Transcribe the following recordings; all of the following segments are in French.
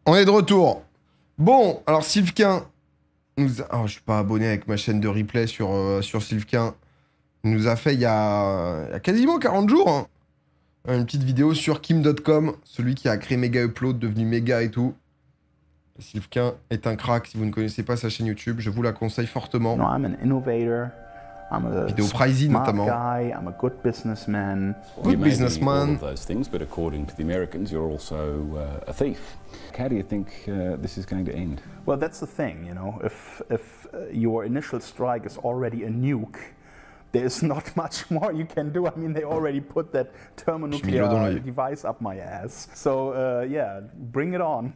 On est de retour. Bon, alors Sylvquin nous a... Oh, je suis pas abonné avec ma chaîne de replay sur Sylvquin. Il nous a fait il y a quasiment 40 jours hein, une petite vidéo sur Kim.com, celui qui a créé Mega Upload, devenu méga et tout. Sylvquin est un crack. Si vous ne connaissez pas sa chaîne YouTube, je vous la conseille fortement. No, I'm an innovator. I'm a Vidéo pricey notamment. guy. I'm a good businessman. Good businessman. All of those things, but according to the Americans, you're also a thief. How do you think this is going to end? Well, that's the thing, you know. If your initial strike is already a nuke, there's not much more you can do. I mean, they already put that thermonuclear device up my ass. So, yeah, bring it on.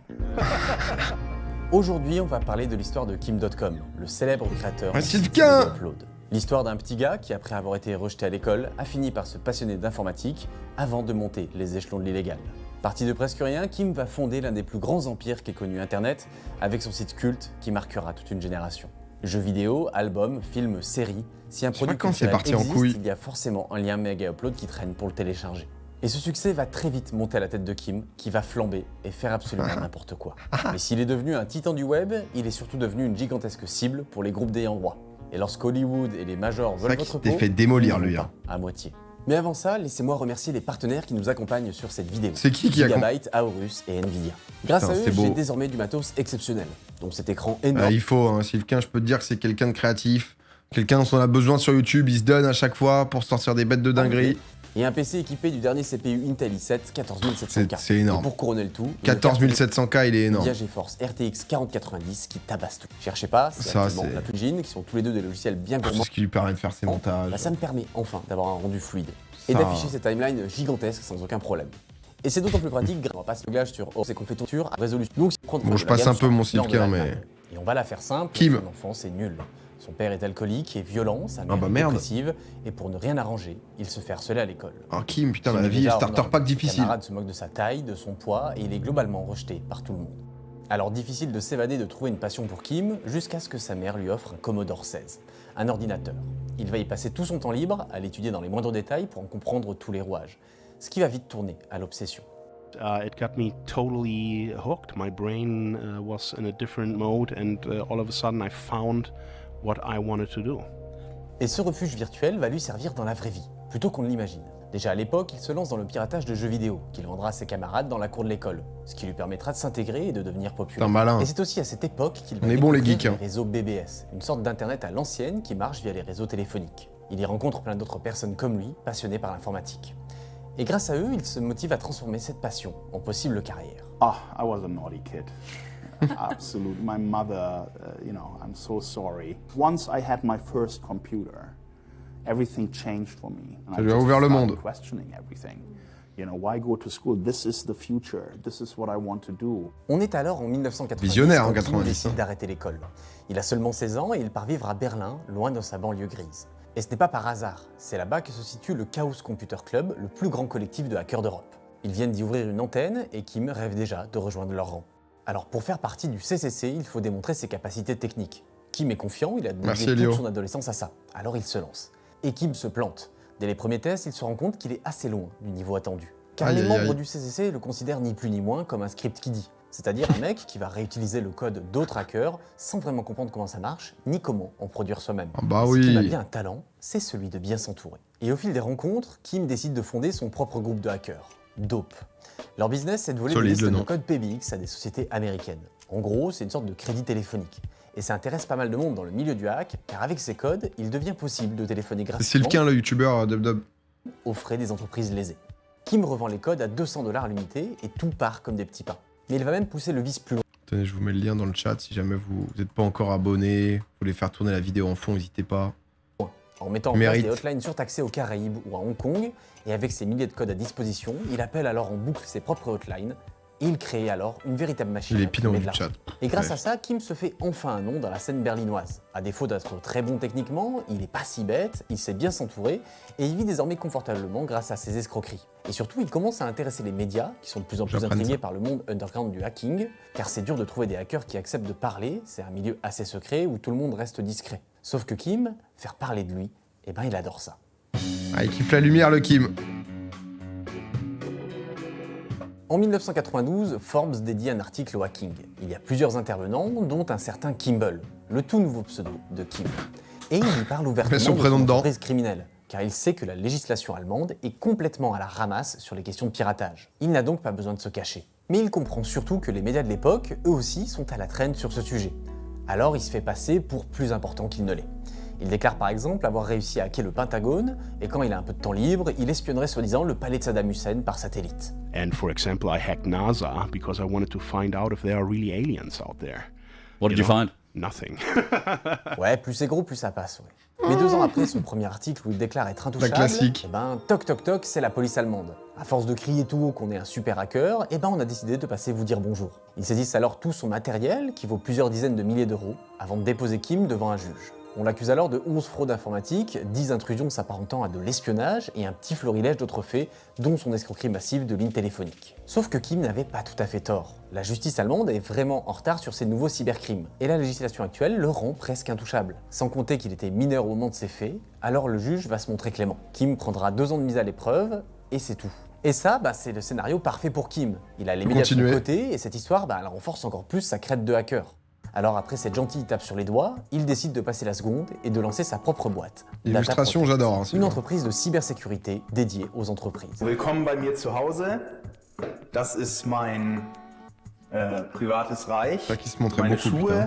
Aujourd'hui, on va parler de l'histoire de Kim.com, le célèbre créateur de Sylvquin Upload. L'histoire d'un petit gars qui, après avoir été rejeté à l'école, a fini par se passionner d'informatique avant de monter les échelons de l'illégal. Parti de presque rien, Kim va fonder l'un des plus grands empires qu'ait connu Internet avec son site culte qui marquera toute une génération. Jeux vidéo, albums, films, séries, si un produit culturel existe, il y a forcément un lien Mega Upload qui traîne pour le télécharger. Et ce succès va très vite monter à la tête de Kim, qui va flamber et faire absolument n'importe quoi. Mais s'il est devenu un titan du web, il est surtout devenu une gigantesque cible pour les groupes d'ayants droit. Et lorsque Hollywood et les majors veulent votre peau, fait démolir lui hein. À moitié. Mais avant ça, laissez-moi remercier les partenaires qui nous accompagnent sur cette vidéo. C'est qui Gigabyte, Aorus et Nvidia. Grâce à eux, j'ai désormais du matos exceptionnel, dont cet écran énorme. Il faut, hein, Sylvquin, je peux te dire que c'est quelqu'un de créatif. Quelqu'un dont on a besoin sur YouTube, il se donne à chaque fois pour sortir des bêtes de dinguerie. Et un PC équipé du dernier CPU Intel i7 14700K. C'est énorme. Et pour couronner le tout, 14700K, il est énorme. Nvidia GeForce RTX 4090 qui tabasse tout. Cherchez pas, c'est la plugin qui sont tous les deux des logiciels bien gourmands. C'est ce qui lui permet de faire ses montages. Bah, ça me permet enfin d'avoir un rendu fluide et d'afficher cette timeline gigantesque sans aucun problème. Et c'est d'autant plus pratique grâce à passer le réglage sur ces confétures à résolution. Donc, bon, je passe un peu mon Sylvquin, mais. Et on va la faire simple. Kim. Son enfant, c'est nul. Son père est alcoolique et violent, sa mère est dépressive, et pour ne rien arranger, il se fait harceler à l'école. Oh Kim, putain, la vie est starter pack difficile. Ses camarades se moquent de sa taille, de son poids, et il est globalement rejeté par tout le monde. Alors difficile de s'évader de trouver une passion pour Kim, jusqu'à ce que sa mère lui offre un Commodore 16, un ordinateur. Il va y passer tout son temps libre, à l'étudier dans les moindres détails pour en comprendre tous les rouages, ce qui va vite tourner à l'obsession. It got me totally hooked. My brain was in a different mode and all of a sudden I found what I wanted to do. Et ce refuge virtuel va lui servir dans la vraie vie, plutôt qu'on ne l'imagine. Déjà à l'époque, il se lance dans le piratage de jeux vidéo, qu'il vendra à ses camarades dans la cour de l'école, ce qui lui permettra de s'intégrer et de devenir populaire. Malin. Et c'est aussi à cette époque qu'il va découvrir les réseaux BBS, une sorte d'internet à l'ancienne qui marche via les réseaux téléphoniques. Il y rencontre plein d'autres personnes comme lui, passionnées par l'informatique. Et grâce à eux, il se motive à transformer cette passion en possible carrière. Ah, I was a naughty kid. Absolutely. My mother, you know, I'm so sorry. Once I had my first computer, everything changed for me. Ça lui a ouvert le monde. Questioning everything. You know, why go to school? This is the future. This is what I want to do. On est alors en 1990. Visionnaire en 90. Il décide d'arrêter l'école. Il a seulement 16 ans et il part vivre à Berlin, loin de sa banlieue grise. Et ce n'est pas par hasard. C'est là-bas que se situe le Chaos Computer Club, le plus grand collectif de hackers d'Europe. Ils viennent d'y ouvrir une antenne et Kim rêve déjà de rejoindre leur rang. Alors pour faire partie du CCC, il faut démontrer ses capacités techniques. Kim est confiant, il a dédié toute son adolescence à ça. Alors il se lance. Et Kim se plante. Dès les premiers tests, il se rend compte qu'il est assez loin du niveau attendu. Car les membres du CCC le considèrent ni plus ni moins comme un script kiddie. C'est-à-dire un mec qui va réutiliser le code d'autres hackers sans vraiment comprendre comment ça marche, ni comment en produire soi-même. Ce qui a bien un talent, c'est celui de bien s'entourer. Et au fil des rencontres, Kim décide de fonder son propre groupe de hackers, Dope. Leur business, c'est de voler des listes de code PBX à des sociétés américaines. En gros, c'est une sorte de crédit téléphonique. Et ça intéresse pas mal de monde dans le milieu du hack, car avec ces codes, il devient possible de téléphoner gratuitement. C'est Sylvquin, le youtubeur Dub. Aux frais des entreprises lésées. Kim revend les codes à 200 $ l'unité et tout part comme des petits pains. Mais il va même pousser le vice plus loin. Tenez, je vous mets le lien dans le chat si jamais vous n'êtes pas encore abonné, vous voulez faire tourner la vidéo en fond, n'hésitez pas. En mettant en place des hotlines surtaxées aux Caraïbes ou à Hong Kong, et avec ses milliers de codes à disposition, il appelle alors en boucle ses propres hotlines, et il crée alors une véritable machine à imprimer de l'argent. Et grâce à ça, Kim se fait enfin un nom dans la scène berlinoise. À défaut d'être très bon techniquement, il n'est pas si bête, il sait bien s'entourer, et il vit désormais confortablement grâce à ses escroqueries. Et surtout, il commence à intéresser les médias, qui sont de plus en plus intrigués par le monde underground du hacking, car c'est dur de trouver des hackers qui acceptent de parler, c'est un milieu assez secret où tout le monde reste discret. Sauf que Kim, faire parler de lui, eh ben il adore ça. Ah, il kiffe la lumière, le Kim. En 1992, Forbes dédie un article au hacking. Il y a plusieurs intervenants, dont un certain Kimball, le tout nouveau pseudo de Kim. Et il y parle ouvertement de son entreprise criminelle, car il sait que la législation allemande est complètement à la ramasse sur les questions de piratage. Il n'a donc pas besoin de se cacher. Mais il comprend surtout que les médias de l'époque, eux aussi, sont à la traîne sur ce sujet. Alors il se fait passer pour plus important qu'il ne l'est. Il déclare par exemple avoir réussi à hacker le Pentagone, et quand il a un peu de temps libre, il espionnerait soi-disant le palais de Saddam Hussein par satellite. And for example, I hacked NASA because I wanted to find out if there are really aliens out there. What did you find? Nothing. Ouais, plus c'est gros, plus ça passe, ouais. Mais 2 ans après son premier article où il déclare être intouchable, classique. Eh ben, toc toc toc, c'est la police allemande. À force de crier tout haut qu'on est un super hacker, eh ben on a décidé de passer vous dire bonjour. Ils saisissent alors tout son matériel, qui vaut plusieurs dizaines de milliers d'euros, avant de déposer Kim devant un juge. On l'accuse alors de 11 fraudes informatiques, 10 intrusions s'apparentant à de l'espionnage et un petit florilège d'autres faits, dont son escroquerie massive de lignes téléphoniques. Sauf que Kim n'avait pas tout à fait tort. La justice allemande est vraiment en retard sur ces nouveaux cybercrimes, et la législation actuelle le rend presque intouchable. Sans compter qu'il était mineur au moment de ces faits, alors le juge va se montrer clément. Kim prendra 2 ans de mise à l'épreuve, et c'est tout. Et ça, c'est le scénario parfait pour Kim. Il a les médias de son côté, et cette histoire, elle renforce encore plus sa crête de hacker. Alors après cette gentille tape sur les doigts, il décide de passer la seconde et de lancer sa propre boîte. L'illustration, j'adore. Hein, une entreprise de cybersécurité dédiée aux entreprises. Willkommen bei mir zu Hause. Das ist mein privates Reich. Ça qui se montrait meine beaucoup, Schuhe.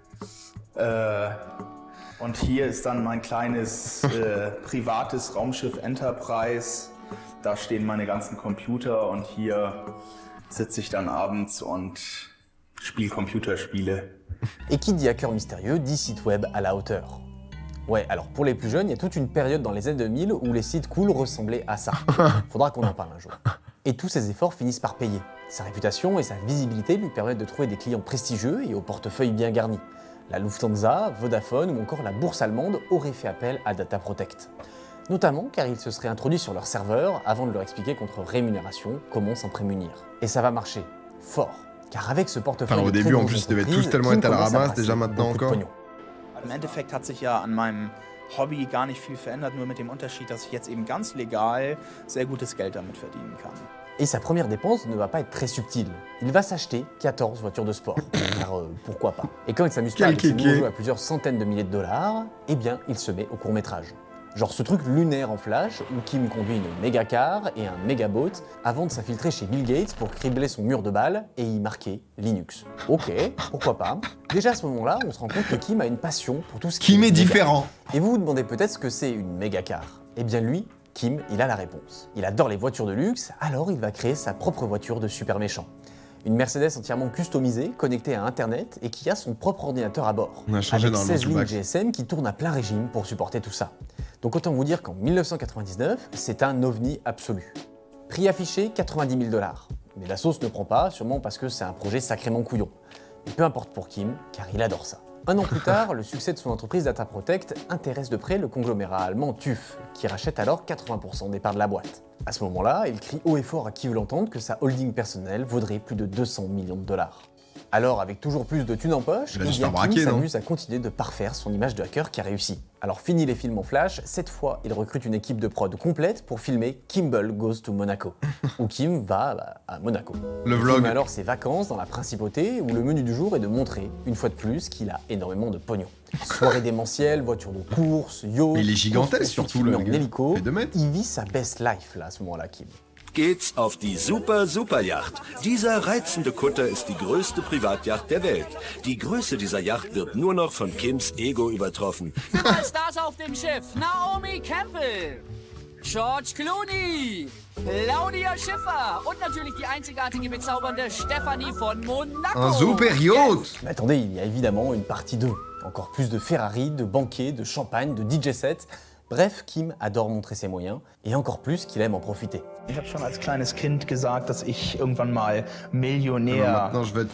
Und hier ist dann mein kleines privates Raumschiff Enterprise. Da stehen meine ganzen Computer und hier sitze ich dann abends und spiele Computerspiele. Et qui dit hacker mystérieux dit site web à la hauteur. Ouais, alors pour les plus jeunes, il y a toute une période dans les années 2000 où les sites cool ressemblaient à ça. Faudra qu'on en parle un jour. Et tous ces efforts finissent par payer. Sa réputation et sa visibilité lui permettent de trouver des clients prestigieux et au portefeuille bien garni. La Lufthansa, Vodafone ou encore la bourse allemande auraient fait appel à Data Protect. Notamment car il se serait introduit sur leur serveur avant de leur expliquer contre rémunération comment s'en prémunir. Et ça va marcher. Fort. Car avec ce portefeuille au début, en plus, ils devaient tous tellement être à la ramasse, déjà maintenant encore. Im Endeffekt hat sich ja an meinem Hobby gar nicht viel verändert, nur mit dem Unterschied, dass ich jetzt eben ganz legal sehr gutes Geld damit verdienen kann. Et sa première dépense ne va pas être très subtile. Il va s'acheter 14 voitures de sport. Car pourquoi pas. Et quand il s'amuse pas avec ses nouveaux jeux à plusieurs centaines de milliers de dollars, eh bien il se met au court-métrage. Genre ce truc lunaire en flash où Kim conduit une méga car et un méga boat avant de s'infiltrer chez Bill Gates pour cribler son mur de balles et y marquer Linux. Ok, pourquoi pas. Déjà à ce moment-là, on se rend compte que Kim a une passion pour tout ce qui Kim est différent. Et vous vous demandez peut-être ce que c'est une méga car. Eh bien lui, Kim, il a la réponse. Il adore les voitures de luxe, alors il va créer sa propre voiture de super méchant. Une Mercedes entièrement customisée, connectée à Internet et qui a son propre ordinateur à bord. On a changé avec dans 16 lignes GSM qui tournent à plein régime pour supporter tout ça. Donc autant vous dire qu'en 1999, c'est un ovni absolu. Prix affiché 90 000 $. Mais la sauce ne prend pas, sûrement parce que c'est un projet sacrément couillon. Et peu importe pour Kim, car il adore ça. Un an plus tard, le succès de son entreprise Data Protect intéresse de près le conglomérat allemand TÜV, qui rachète alors 80% des parts de la boîte. À ce moment-là, il crie haut et fort à qui veut l'entendre que sa holding personnelle vaudrait plus de 200 millions $. Alors, avec toujours plus de thunes en poche, Kim s'amuse à continuer de parfaire son image de hacker qui a réussi. Alors fini les films en flash, cette fois il recrute une équipe de prod complète pour filmer Kimball Goes to Monaco, où Kim va à Monaco. Le vlog. Il filme alors ses vacances dans la principauté, où le menu du jour est de montrer, une fois de plus, qu'il a énormément de pognon. Soirée démentielle, voiture de course, yacht... Il est gigantesque surtout, le gars. Hélico. Il vit sa best life là, à ce moment-là, Kim. Geht's auf die Superyacht. Dieser reizende Kutter ist die größte Privatyacht der Welt. Die Größe dieser Yacht wird nur noch von Kims Ego übertroffen. Superstars auf dem Schiff: Naomi Campbell, George Clooney, Claudia Schiffer und natürlich die einzigartige, bezaubernde Stephanie von Monaco. Un super yacht. Mais attendez, il y a évidemment une partie 2. Encore plus de Ferrari, de banquets, de champagne, de DJ sets. Bref, Kim adore montrer ses moyens et encore plus qu'il aime en profiter. Ich habe schon als kleines Kind gesagt, dass ich irgendwann mal Millionär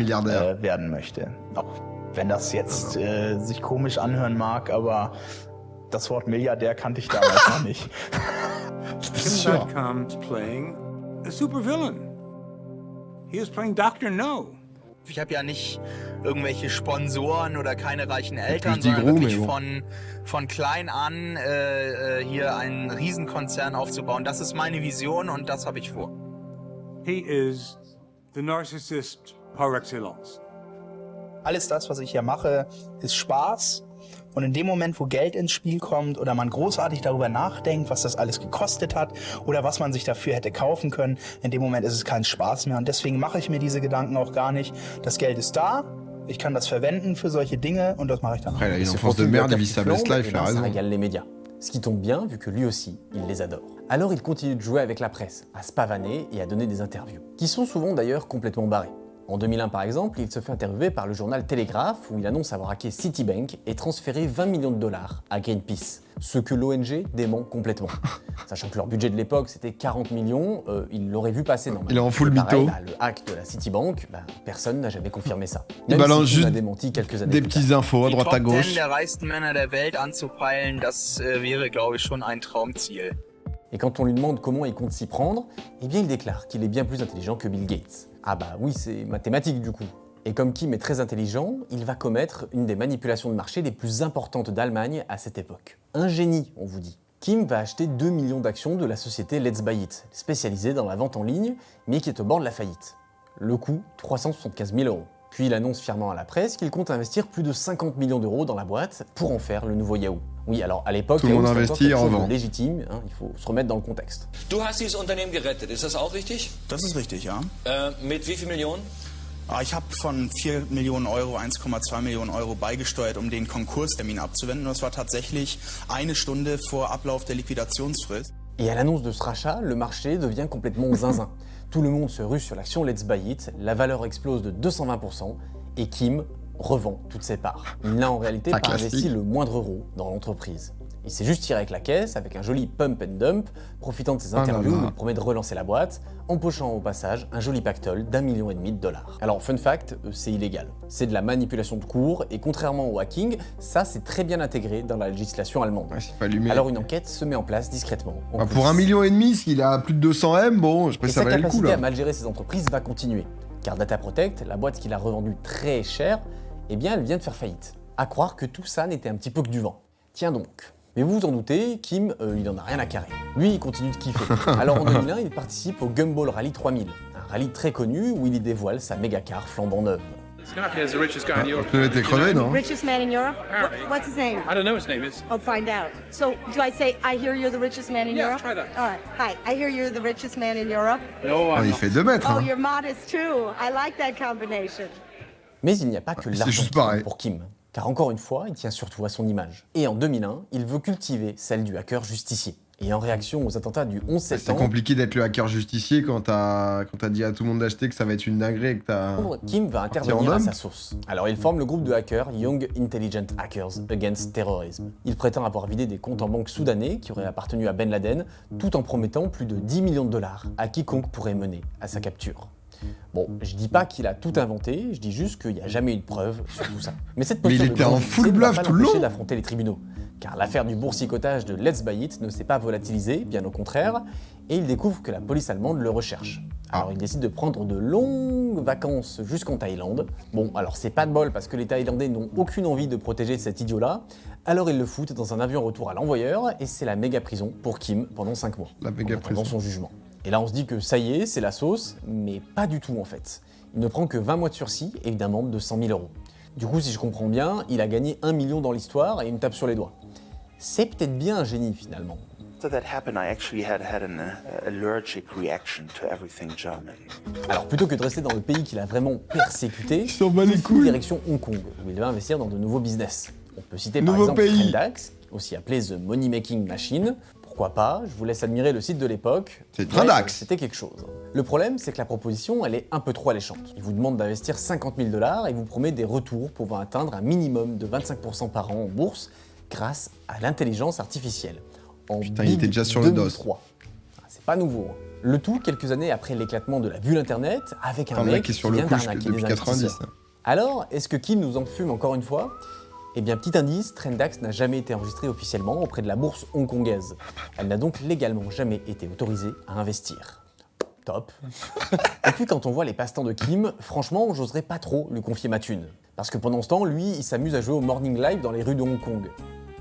werden möchte. Auch wenn das jetzt sich komisch anhören mag, aber das Wort Milliardär kannte ich damals noch nicht. Kim Dotcom's playing a supervillain. He is playing Dr. No. Ich habe ja nicht irgendwelche Sponsoren oder keine reichen Eltern, sondern wirklich von klein an hier einen Riesenkonzern aufzubauen. Das ist meine Vision und das habe ich vor. He is the narcissist par excellence. Alles das, was ich hier mache, ist Spaß. Und in dem Moment, wo Geld ins Spiel kommt oder man großartig darüber nachdenkt, was das alles gekostet hat oder was man sich dafür hätte kaufen können, in dem Moment ist es kein Spaß mehr. Und deswegen mache ich mir diese Gedanken auch gar nicht. Das Geld ist da, ich kann das verwenden für solche Dinge und das mache ich dann auch. Il a une enfance de merde, il vit sa best life, ça régale les médias. Ce qui tombe bien, vu que lui aussi, il les adore. Alors il continue de jouer avec la presse, à se pavaner et à donner des interviews, qui sont souvent d'ailleurs complètement barrées. En 2001 par exemple, il se fait interviewer par le journal Telegraph où il annonce avoir hacké Citibank et transféré 20 millions de dollars à Greenpeace, ce que l'ONG dément complètement. Sachant que leur budget de l'époque c'était 40 millions, il l'aurait vu passer normalement. Il est en full mytho. Le hack de la Citibank, personne n'a jamais confirmé ça. Il balance si juste a démenti quelques années des petites infos à droite à gauche. Die Top 10 der reichsten Männer der Welt anzupeilen, das wäre, glaube ich, schon ein Traumziel. Et quand on lui demande comment il compte s'y prendre, eh bien il déclare qu'il est bien plus intelligent que Bill Gates. Ah bah oui, c'est mathématique du coup. Et comme Kim est très intelligent, il va commettre une des manipulations de marché les plus importantes d'Allemagne à cette époque. Un génie, on vous dit. Kim va acheter 2 millions d'actions de la société Let's Buy It, spécialisée dans la vente en ligne, mais qui est au bord de la faillite. Le coût, 375 000 €. Puis il annonce fièrement à la presse qu'il compte investir plus de 50 millions d'euros dans la boîte pour en faire le nouveau Yahoo. Oui, alors à l'époque, Yahoo c'était quelque chose de légitime, hein, il faut se remettre dans le contexte. Du hast dieses Unternehmen gerettet, ist das auch richtig? Das ist richtig, ja. Mit wie viel Millionen? Ich habe von 4 Millionen Euro 1,2 Millionen Euro beigesteuert, um den Konkurstermin abzuwenden. Das war tatsächlich eine Stunde vor Ablauf der Liquidationsfrist. Et à l'annonce de ce rachat, le marché devient complètement zinzin. Tout le monde se rue sur l'action Let's Buy It, la valeur explose de 220% et Kim revend toutes ses parts. Il n'a en réalité pas investi le moindre euro dans l'entreprise. Il s'est juste tiré avec la caisse, avec un joli pump and dump, profitant de ses interviews où il promet de relancer la boîte, empochant au passage un joli pactole d'1,5 million de dollars. Alors fun fact, c'est illégal. C'est de la manipulation de cours et contrairement au hacking, ça c'est très bien intégré dans la législation allemande. Ouais, alors une enquête se met en place discrètement. Pour 1,5 million, s'il a plus de 200 M, bon, je pense que ça valait le coup là. Sa capacité à mal gérer ses entreprises va continuer. Car Data Protect, la boîte qu'il a revendue très cher, eh bien elle vient de faire faillite. À croire que tout ça n'était un petit peu que du vent. Tiens donc. Mais vous vous en doutez, Kim, il en a rien à carrer. Lui, il continue de kiffer. Alors en 2001, il participe au Gumball Rally 3000, un rallye très connu où il y dévoile sa méga car flambant neuve. Tu été crevé, non? Richest man in Europe? What's his name? I don't know his name is. I'll find out. So, do I say, I hear you're the richest man in Europe? Yeah, try that. All right. Hi, I hear you're the richest man in Europe. No, il fait 2 mètres. Oh, you're modest too. I like that combination. Mais il n'y a pas que l'argent pour Kim. Car encore une fois, il tient surtout à son image. Et en 2001, il veut cultiver celle du hacker justicier. Et en réaction aux attentats du 11 septembre... C'est compliqué d'être le hacker justicier quand t'as dit à tout le monde d'acheter que ça va être une dinguerie et que t'as... Kim va intervenir à sa sauce. Alors il forme le groupe de hackers Young Intelligent Hackers Against Terrorism. Il prétend avoir vidé des comptes en banque soudanais qui auraient appartenu à Ben Laden, tout en promettant plus de 10 millions de dollars à quiconque pourrait mener à sa capture. Bon, je dis pas qu'il a tout inventé, je dis juste qu'il n'y a jamais eu de preuve sur tout ça. Mais cette posture il était en full bluff tout le long d'affronter les tribunaux, car l'affaire du boursicotage de Let's Buy It ne s'est pas volatilisée, bien au contraire, et il découvre que la police allemande le recherche. Alors il décide de prendre de longues vacances jusqu'en Thaïlande. Bon, alors c'est pas de bol parce que les Thaïlandais n'ont aucune envie de protéger cet idiot-là, alors ils le foutent dans un avion retour à l'envoyeur, et c'est la méga prison pour Kim pendant 5 mois. La méga prison. Dans son jugement. Et là on se dit que ça y est, c'est la sauce, mais pas du tout en fait. Il ne prend que 20 mois de sursis et une amende de 100 000 €. Du coup, si je comprends bien, il a gagné 1 million dans l'histoire et il me tape sur les doigts. C'est peut-être bien un génie finalement. Alors plutôt que de rester dans le pays qu'il a vraiment persécuté, il fout direction Hong Kong, où il va investir dans de nouveaux business. On peut citer par exemple Trendax, aussi appelé The Money Making Machine. Pourquoi pas, je vous laisse admirer le site de l'époque. C'est Trendax. C'était quelque chose. Le problème, c'est que la proposition, elle est un peu trop alléchante. Il vous demande d'investir 50 000 $ et vous promet des retours pouvant atteindre un minimum de 25% par an en bourse grâce à l'intelligence artificielle. Putain, il était déjà sur le dos. C'est pas nouveau. Le tout quelques années après l'éclatement de la bulle internet avec un mec qui est sur le coup depuis 90. Alors, est-ce que Kim nous en fume encore une fois ? Eh bien, petit indice, Trendax n'a jamais été enregistrée officiellement auprès de la bourse hongkongaise. Elle n'a donc légalement jamais été autorisée à investir. Top. Et puis quand on voit les passe-temps de Kim, franchement, j'oserais pas trop lui confier ma thune. Parce que pendant ce temps, lui, il s'amuse à jouer au Morning Live dans les rues de Hong Kong.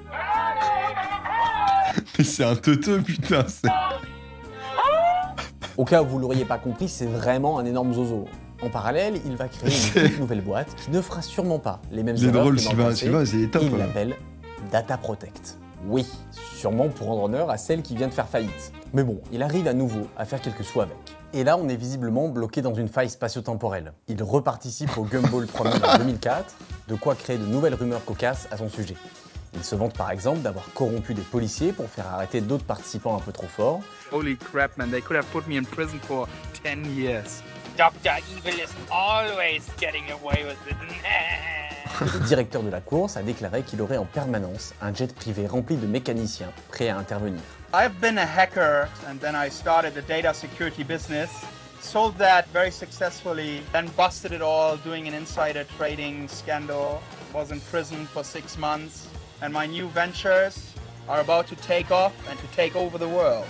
Mais c'est un teuteux, putain, c'est... Au cas où vous l'auriez pas compris, c'est vraiment un énorme zozo. En parallèle, il va créer une toute nouvelle boîte qui ne fera sûrement pas les mêmes erreurs que dans le passé. Il l'appelle Data Protect. Oui, sûrement pour rendre honneur à celle qui vient de faire faillite. Mais bon, il arrive à nouveau à faire quelques sous avec. Et là, on est visiblement bloqué dans une faille spatio-temporelle. Il reparticipe au Gumball Premier en 2004, de quoi créer de nouvelles rumeurs cocasses à son sujet. Il se vante par exemple d'avoir corrompu des policiers pour faire arrêter d'autres participants un peu trop forts. Holy crap, man, they could have put me in prison for 10 years. Dr. Evil is always getting away with it. Le directeur de la course a déclaré qu'il aurait en permanence un jet privé rempli de mécaniciens prêts à intervenir. I've been a hacker and then I started the data security business, sold that very successfully, then busted it all doing an insider trading scandal, was in prison for 6 months, and my new ventures are about to take off and to take over the world.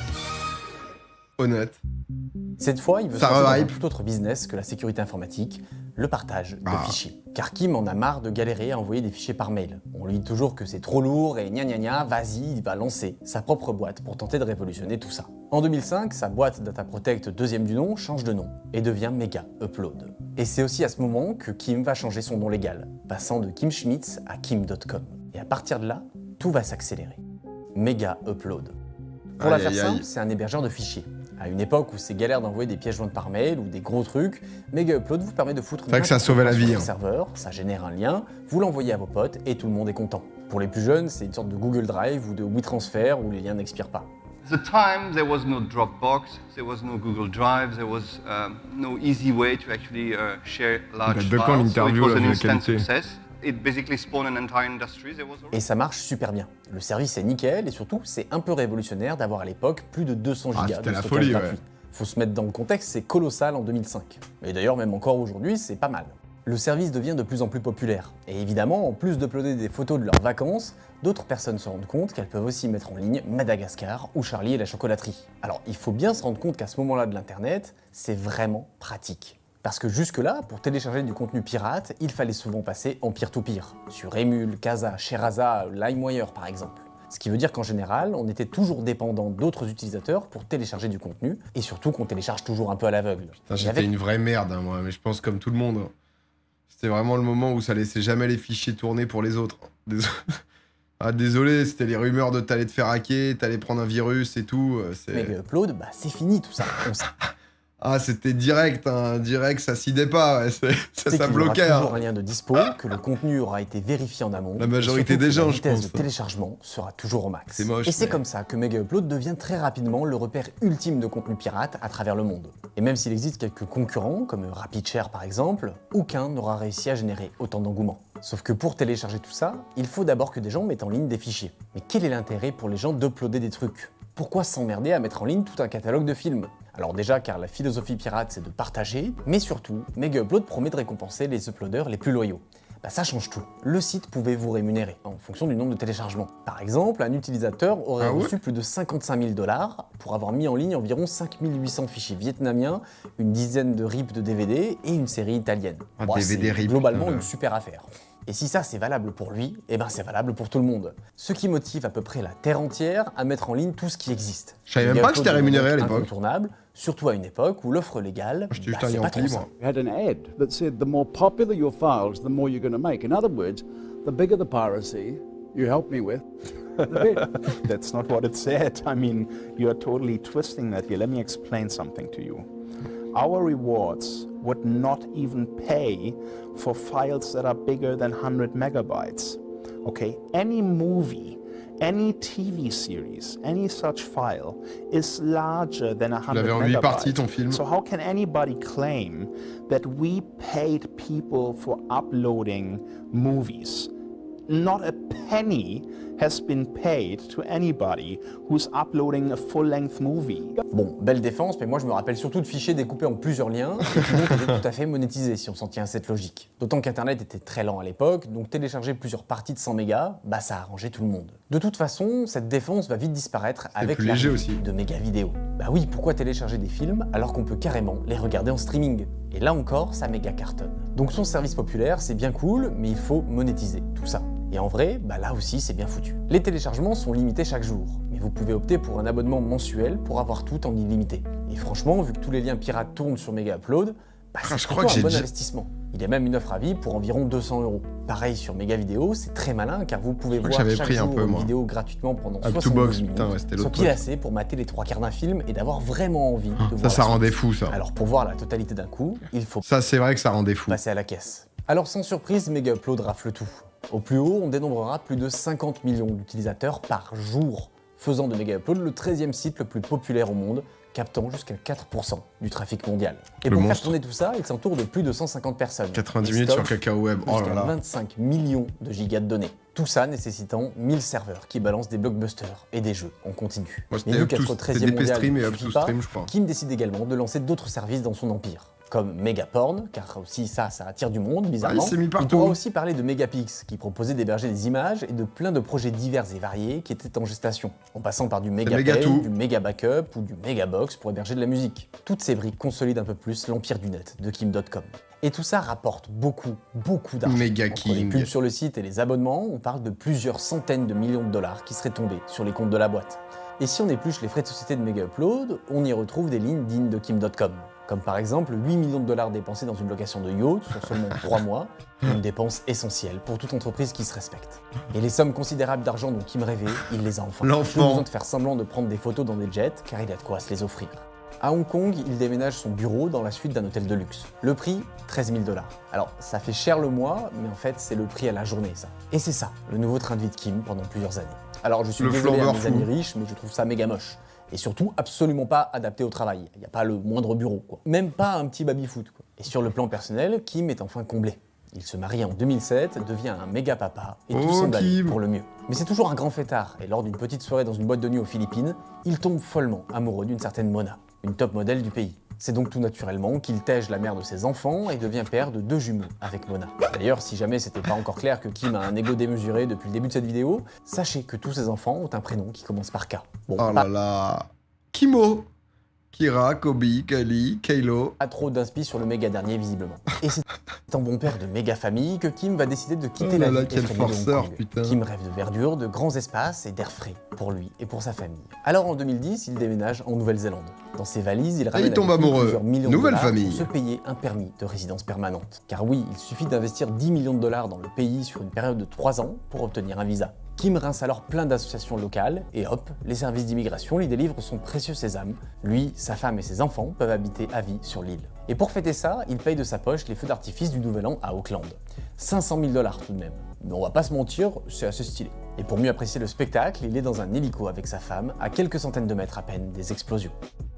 Honnête. Cette fois, il veut sortir dans un tout autre business que la sécurité informatique, le partage de fichiers. Car Kim en a marre de galérer à envoyer des fichiers par mail. On lui dit toujours que c'est trop lourd et gna gna gna, vas-y, il va lancer sa propre boîte pour tenter de révolutionner tout ça. En 2005, sa boîte Data Protect, deuxième du nom, change de nom et devient Mega Upload. Et c'est aussi à ce moment que Kim va changer son nom légal, passant de Kim Schmitz à Kim.com. Et à partir de là, tout va s'accélérer. Mega Upload. Pour la faire simple, c'est un hébergeur de fichiers. À une époque où c'est galère d'envoyer des pièces jointes par mail ou des gros trucs, Mega Upload vous permet de foutre que ça sauvait la vie. Sur le serveur, ça génère un lien, vous l'envoyez à vos potes et tout le monde est content. Pour les plus jeunes, c'est une sorte de Google Drive ou de WeTransfer où les liens n'expirent pas. At the time, there was no Dropbox, there was no Google Drive, there was no easy way to actually share large files. So it was an instant success. It basically spawned an entire industry. Et ça marche super bien. Le service est nickel et surtout, c'est un peu révolutionnaire d'avoir à l'époque plus de 200 gigas de stockage gratuit. Faut se mettre dans le contexte, c'est colossal en 2005. Et d'ailleurs, même encore aujourd'hui, c'est pas mal. Le service devient de plus en plus populaire. Et évidemment, en plus d'uploader des photos de leurs vacances, d'autres personnes se rendent compte qu'elles peuvent aussi mettre en ligne Madagascar ou Charlie et la chocolaterie. Alors, il faut bien se rendre compte qu'à ce moment-là de l'Internet, c'est vraiment pratique. Parce que jusque-là, pour télécharger du contenu pirate, il fallait souvent passer en peer-to-peer, sur Emule, Kazaa, Sheraza, LimeWire par exemple. Ce qui veut dire qu'en général, on était toujours dépendant d'autres utilisateurs pour télécharger du contenu, et surtout qu'on télécharge toujours un peu à l'aveugle. J'étais une vraie merde, hein, moi, mais je pense comme tout le monde. C'était vraiment le moment où ça laissait jamais les fichiers tourner pour les autres. Désolé, c'était les rumeurs de t'allais te faire hacker, t'allais prendre un virus et tout. Mega Upload, bah c'est fini tout ça. Ah, c'était direct, hein, direct, ça s'idait pas, ouais, ça bloquait. Il y aura toujours un lien de dispo, que le contenu aura été vérifié en amont. La majorité des gens, je pense. La vitesse de téléchargement sera toujours au max. C'est moche. Et c'est comme ça que Mega Upload devient très rapidement le repère ultime de contenu pirate à travers le monde. Et même s'il existe quelques concurrents, comme RapidShare par exemple, aucun n'aura réussi à générer autant d'engouement. Sauf que pour télécharger tout ça, il faut d'abord que des gens mettent en ligne des fichiers. Mais quel est l'intérêt pour les gens d'uploader des trucs? Pourquoi s'emmerder à mettre en ligne tout un catalogue de films? Alors déjà car la philosophie pirate c'est de partager, mais surtout, Mega Upload promet de récompenser les uploaders les plus loyaux. Bah ça change tout. Le site pouvait vous rémunérer en fonction du nombre de téléchargements. Par exemple, un utilisateur aurait reçu plus de 55 000 $ pour avoir mis en ligne environ 5800 fichiers vietnamiens, une dizaine de rips de DVD et une série italienne. DVD c'est globalement une super affaire. Et si ça c'est valable pour lui, eh ben c'est valable pour tout le monde. Ce qui motive à peu près la terre entière à mettre en ligne tout ce qui existe. Je savais même pas que c'était rémunéré à l'époque. Incontournable, surtout à une époque où l'offre légale, c'est pas trop ça. We had an ad that said the more popular your files, the more you're going to make. In other words, the bigger the piracy you help me with, the better. That's not what it said. I mean, you are totally twisting that here. Let me explain something to you. Our rewards would not even pay for files that are bigger than 100 megabytes. Okay, any movie, any TV series, any such file is larger than 100 megabytes. So how can anybody claim that we paid people for uploading movies? Not a penny has been paid to anybody who's uploading a full-length movie. Bon, belle défense, mais moi je me rappelle surtout de fichiers découpés en plusieurs liens, et qui donc étaient tout à fait monétisés si on s'en tient à cette logique. D'autant qu'Internet était très lent à l'époque, donc télécharger plusieurs parties de 100 mégas, bah ça arrangeait tout le monde. De toute façon, cette défense va vite disparaître avec l'arrivée de méga vidéo. Bah oui, pourquoi télécharger des films alors qu'on peut carrément les regarder en streaming? Et là encore, ça méga cartonne. Donc son service populaire, c'est bien cool, mais il faut monétiser tout ça. Et en vrai, bah là aussi c'est bien foutu. Les téléchargements sont limités chaque jour, mais mais vous pouvez opter pour un abonnement mensuel pour avoir tout en illimité. Et franchement, vu que tous les liens pirates tournent sur Mega Upload, bah, c'est un bon investissement. Il y a même une offre à vie pour environ 200 €. Pareil sur Mega Vidéo, c'est très malin car vous pouvez voir chaque jour une vidéo gratuitement pendant 72 minutes, ce qui est assez pour mater les 3/4 d'un film et d'avoir vraiment envie de voir. Ça rendait fou ça. Alors pour voir la totalité d'un coup, il faut c'est vrai que ça rendait fou. Passer à la caisse. Alors sans surprise, Mega Upload rafle tout. Au plus haut, on dénombrera plus de 50 millions d'utilisateurs par jour, faisant de Mega Upload le 13e site le plus populaire au monde, captant jusqu'à 4% du trafic mondial. Et pour faire tourner tout ça, il s'entoure de plus de 150 personnes. 90 minutes sur Kakao Web, oh là là. 25 millions de gigas de données. Tout ça nécessitant 1000 serveurs qui balancent des blockbusters et des jeux en continu. Moi, mais vu qu'être 13e mondial ne suffit pas, Kim décide également de lancer d'autres services dans son empire. Comme Megaporn, car aussi ça attire du monde, bizarrement. Il s'est mis partout. On pourra aussi parler de Megapix, qui proposait d'héberger des images et de plein de projets divers et variés qui étaient en gestation, en passant par du Megapay, du Mega Backup ou du Megabox pour héberger de la musique. Toutes ces briques consolident un peu plus l'empire du net de Kim.com. Et tout ça rapporte beaucoup d'argent. Entre les pubs sur le site et les abonnements, on parle de plusieurs centaines de millions de dollars qui seraient tombés sur les comptes de la boîte. Et si on épluche les frais de société de Mega Upload, on y retrouve des lignes dignes de Kim.com. Comme par exemple 8 millions de dollars dépensés dans une location de yacht sur seulement 3 mois, une dépense essentielle pour toute entreprise qui se respecte. Et les sommes considérables d'argent dont Kim rêvait, il les a enfin. Plus besoin de faire semblant de prendre des photos dans des jets, car il a de quoi se les offrir. À Hong Kong, il déménage son bureau dans la suite d'un hôtel de luxe. Le prix, 13 000 $. Alors, ça fait cher le mois, mais en fait, c'est le prix à la journée, ça. Et c'est ça, le nouveau train de vie de Kim pendant plusieurs années. Alors, je suis désolé à mes amis riches, mais je trouve ça méga moche. Et surtout, absolument pas adapté au travail. Il n'y a pas le moindre bureau, quoi. Même pas un petit baby-foot, quoi. Et sur le plan personnel, Kim est enfin comblé. Il se marie en 2007, devient un méga papa, et tout semble aller pour le mieux. Mais c'est toujours un grand fêtard, et lors d'une petite soirée dans une boîte de nuit aux Philippines, il tombe follement amoureux d'une certaine Mona, une top modèle du pays. C'est donc tout naturellement qu'il tège la mère de ses enfants et devient père de 2 jumeaux avec Mona. D'ailleurs, si jamais c'était pas encore clair que Kim a un ego démesuré depuis le début de cette vidéo, sachez que tous ses enfants ont un prénom qui commence par K. Bon, oh là là, Kimo, Kira, Kobe, Kali, Kylo. Pas trop d'inspi sur le méga dernier visiblement. Et c'est en bon père de méga famille que Kim va décider de quitter la vie effrénée de Hong Kong. Kim rêve de verdure, de grands espaces et d'air frais pour lui et pour sa famille. Alors en 2010, il déménage en Nouvelle-Zélande. Dans ses valises, il ramène plusieurs millions de dollars pour se payer un permis de résidence permanente. Car oui, il suffit d'investir 10 millions de dollars dans le pays sur une période de 3 ans pour obtenir un visa. Kim rince alors plein d'associations locales et hop, les services d'immigration lui délivrent son précieux sésame. Lui, sa femme et ses enfants peuvent habiter à vie sur l'île. Et pour fêter ça, il paye de sa poche les feux d'artifice du Nouvel An à Auckland. 500 000 $ tout de même. Mais on va pas se mentir, c'est assez stylé. Et pour mieux apprécier le spectacle, il est dans un hélico avec sa femme, à quelques centaines de mètres à peine des explosions.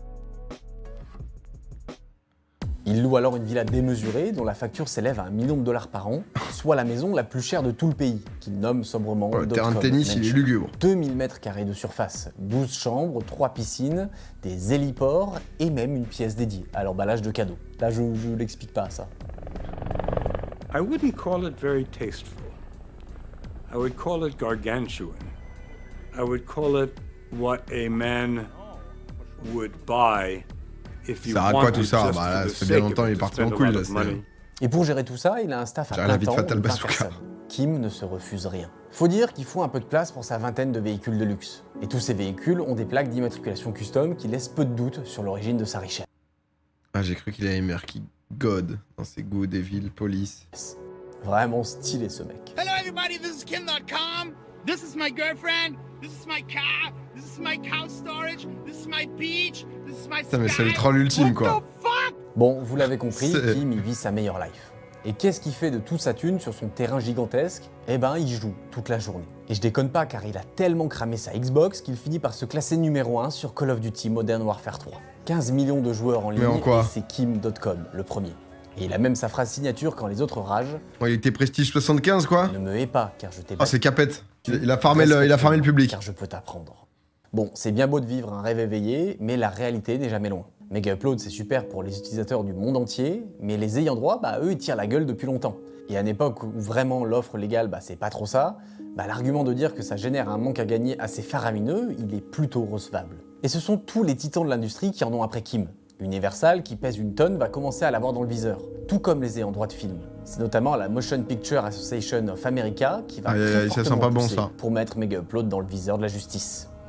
Il loue alors une villa démesurée dont la facture s'élève à 1 million de dollars par an, soit la maison la plus chère de tout le pays, qu'il nomme sobrement le terrain de tennis, il est lugubre. 2000 mètres carrés de surface, 12 chambres, 3 piscines, des héliports et même une pièce dédiée à l'emballage de cadeaux. Là, je l'explique pas, ça. I wouldn't call it very tasteful. I would call it gargantuan. I would call it what a man would buy. Ça a quoi tout ça? Bah là, ça fait bien longtemps qu'il est parti en couille là. Et pour gérer tout ça, il a un staff à plein temps de 20 personnes. Kim ne se refuse rien. Faut dire qu'il faut un peu de place pour sa vingtaine de véhicules de luxe. Et tous ces véhicules ont des plaques d'immatriculation custom qui laissent peu de doute sur l'origine de sa richesse. Ah, j'ai cru qu'il avait marqué God dans ses Good Evil Police. Vraiment stylé ce mec. Hello everybody, this is Kim.com. This is my girlfriend. This is my car. This is my cow storage. This is my beach. This is my sky. Mais c'est le troll ultime quoi. Bon, vous l'avez compris, Kim il vit sa meilleure life. Et qu'est-ce qu'il fait de toute sa thune sur son terrain gigantesque? Eh ben, il joue toute la journée. Et je déconne pas car il a tellement cramé sa Xbox qu'il finit par se classer numéro 1 sur Call of Duty Modern Warfare 3. 15 millions de joueurs en ligne et c'est Kim.com, le premier. Et il a même sa phrase signature quand les autres ragent. Ouais, il était prestige 75 quoi. Ne me hais pas car je t'ai battu. Oh, c'est capette. Il a farmé le public. Car je peux t'apprendre. Bon, c'est bien beau de vivre un rêve éveillé, mais la réalité n'est jamais loin. Mega Upload, c'est super pour les utilisateurs du monde entier, mais les ayants droit, bah eux, ils tirent la gueule depuis longtemps. Et à une époque où vraiment l'offre légale, bah c'est pas trop ça, bah l'argument de dire que ça génère un manque à gagner assez faramineux, il est plutôt recevable. Et ce sont tous les titans de l'industrie qui en ont après Kim. Universal, qui pèse 1 tonne, va commencer à l'avoir dans le viseur, tout comme les ayants droit de film. C'est notamment la Motion Picture Association of America qui va très fortement pousser pour mettre Mega Upload dans le viseur de la justice.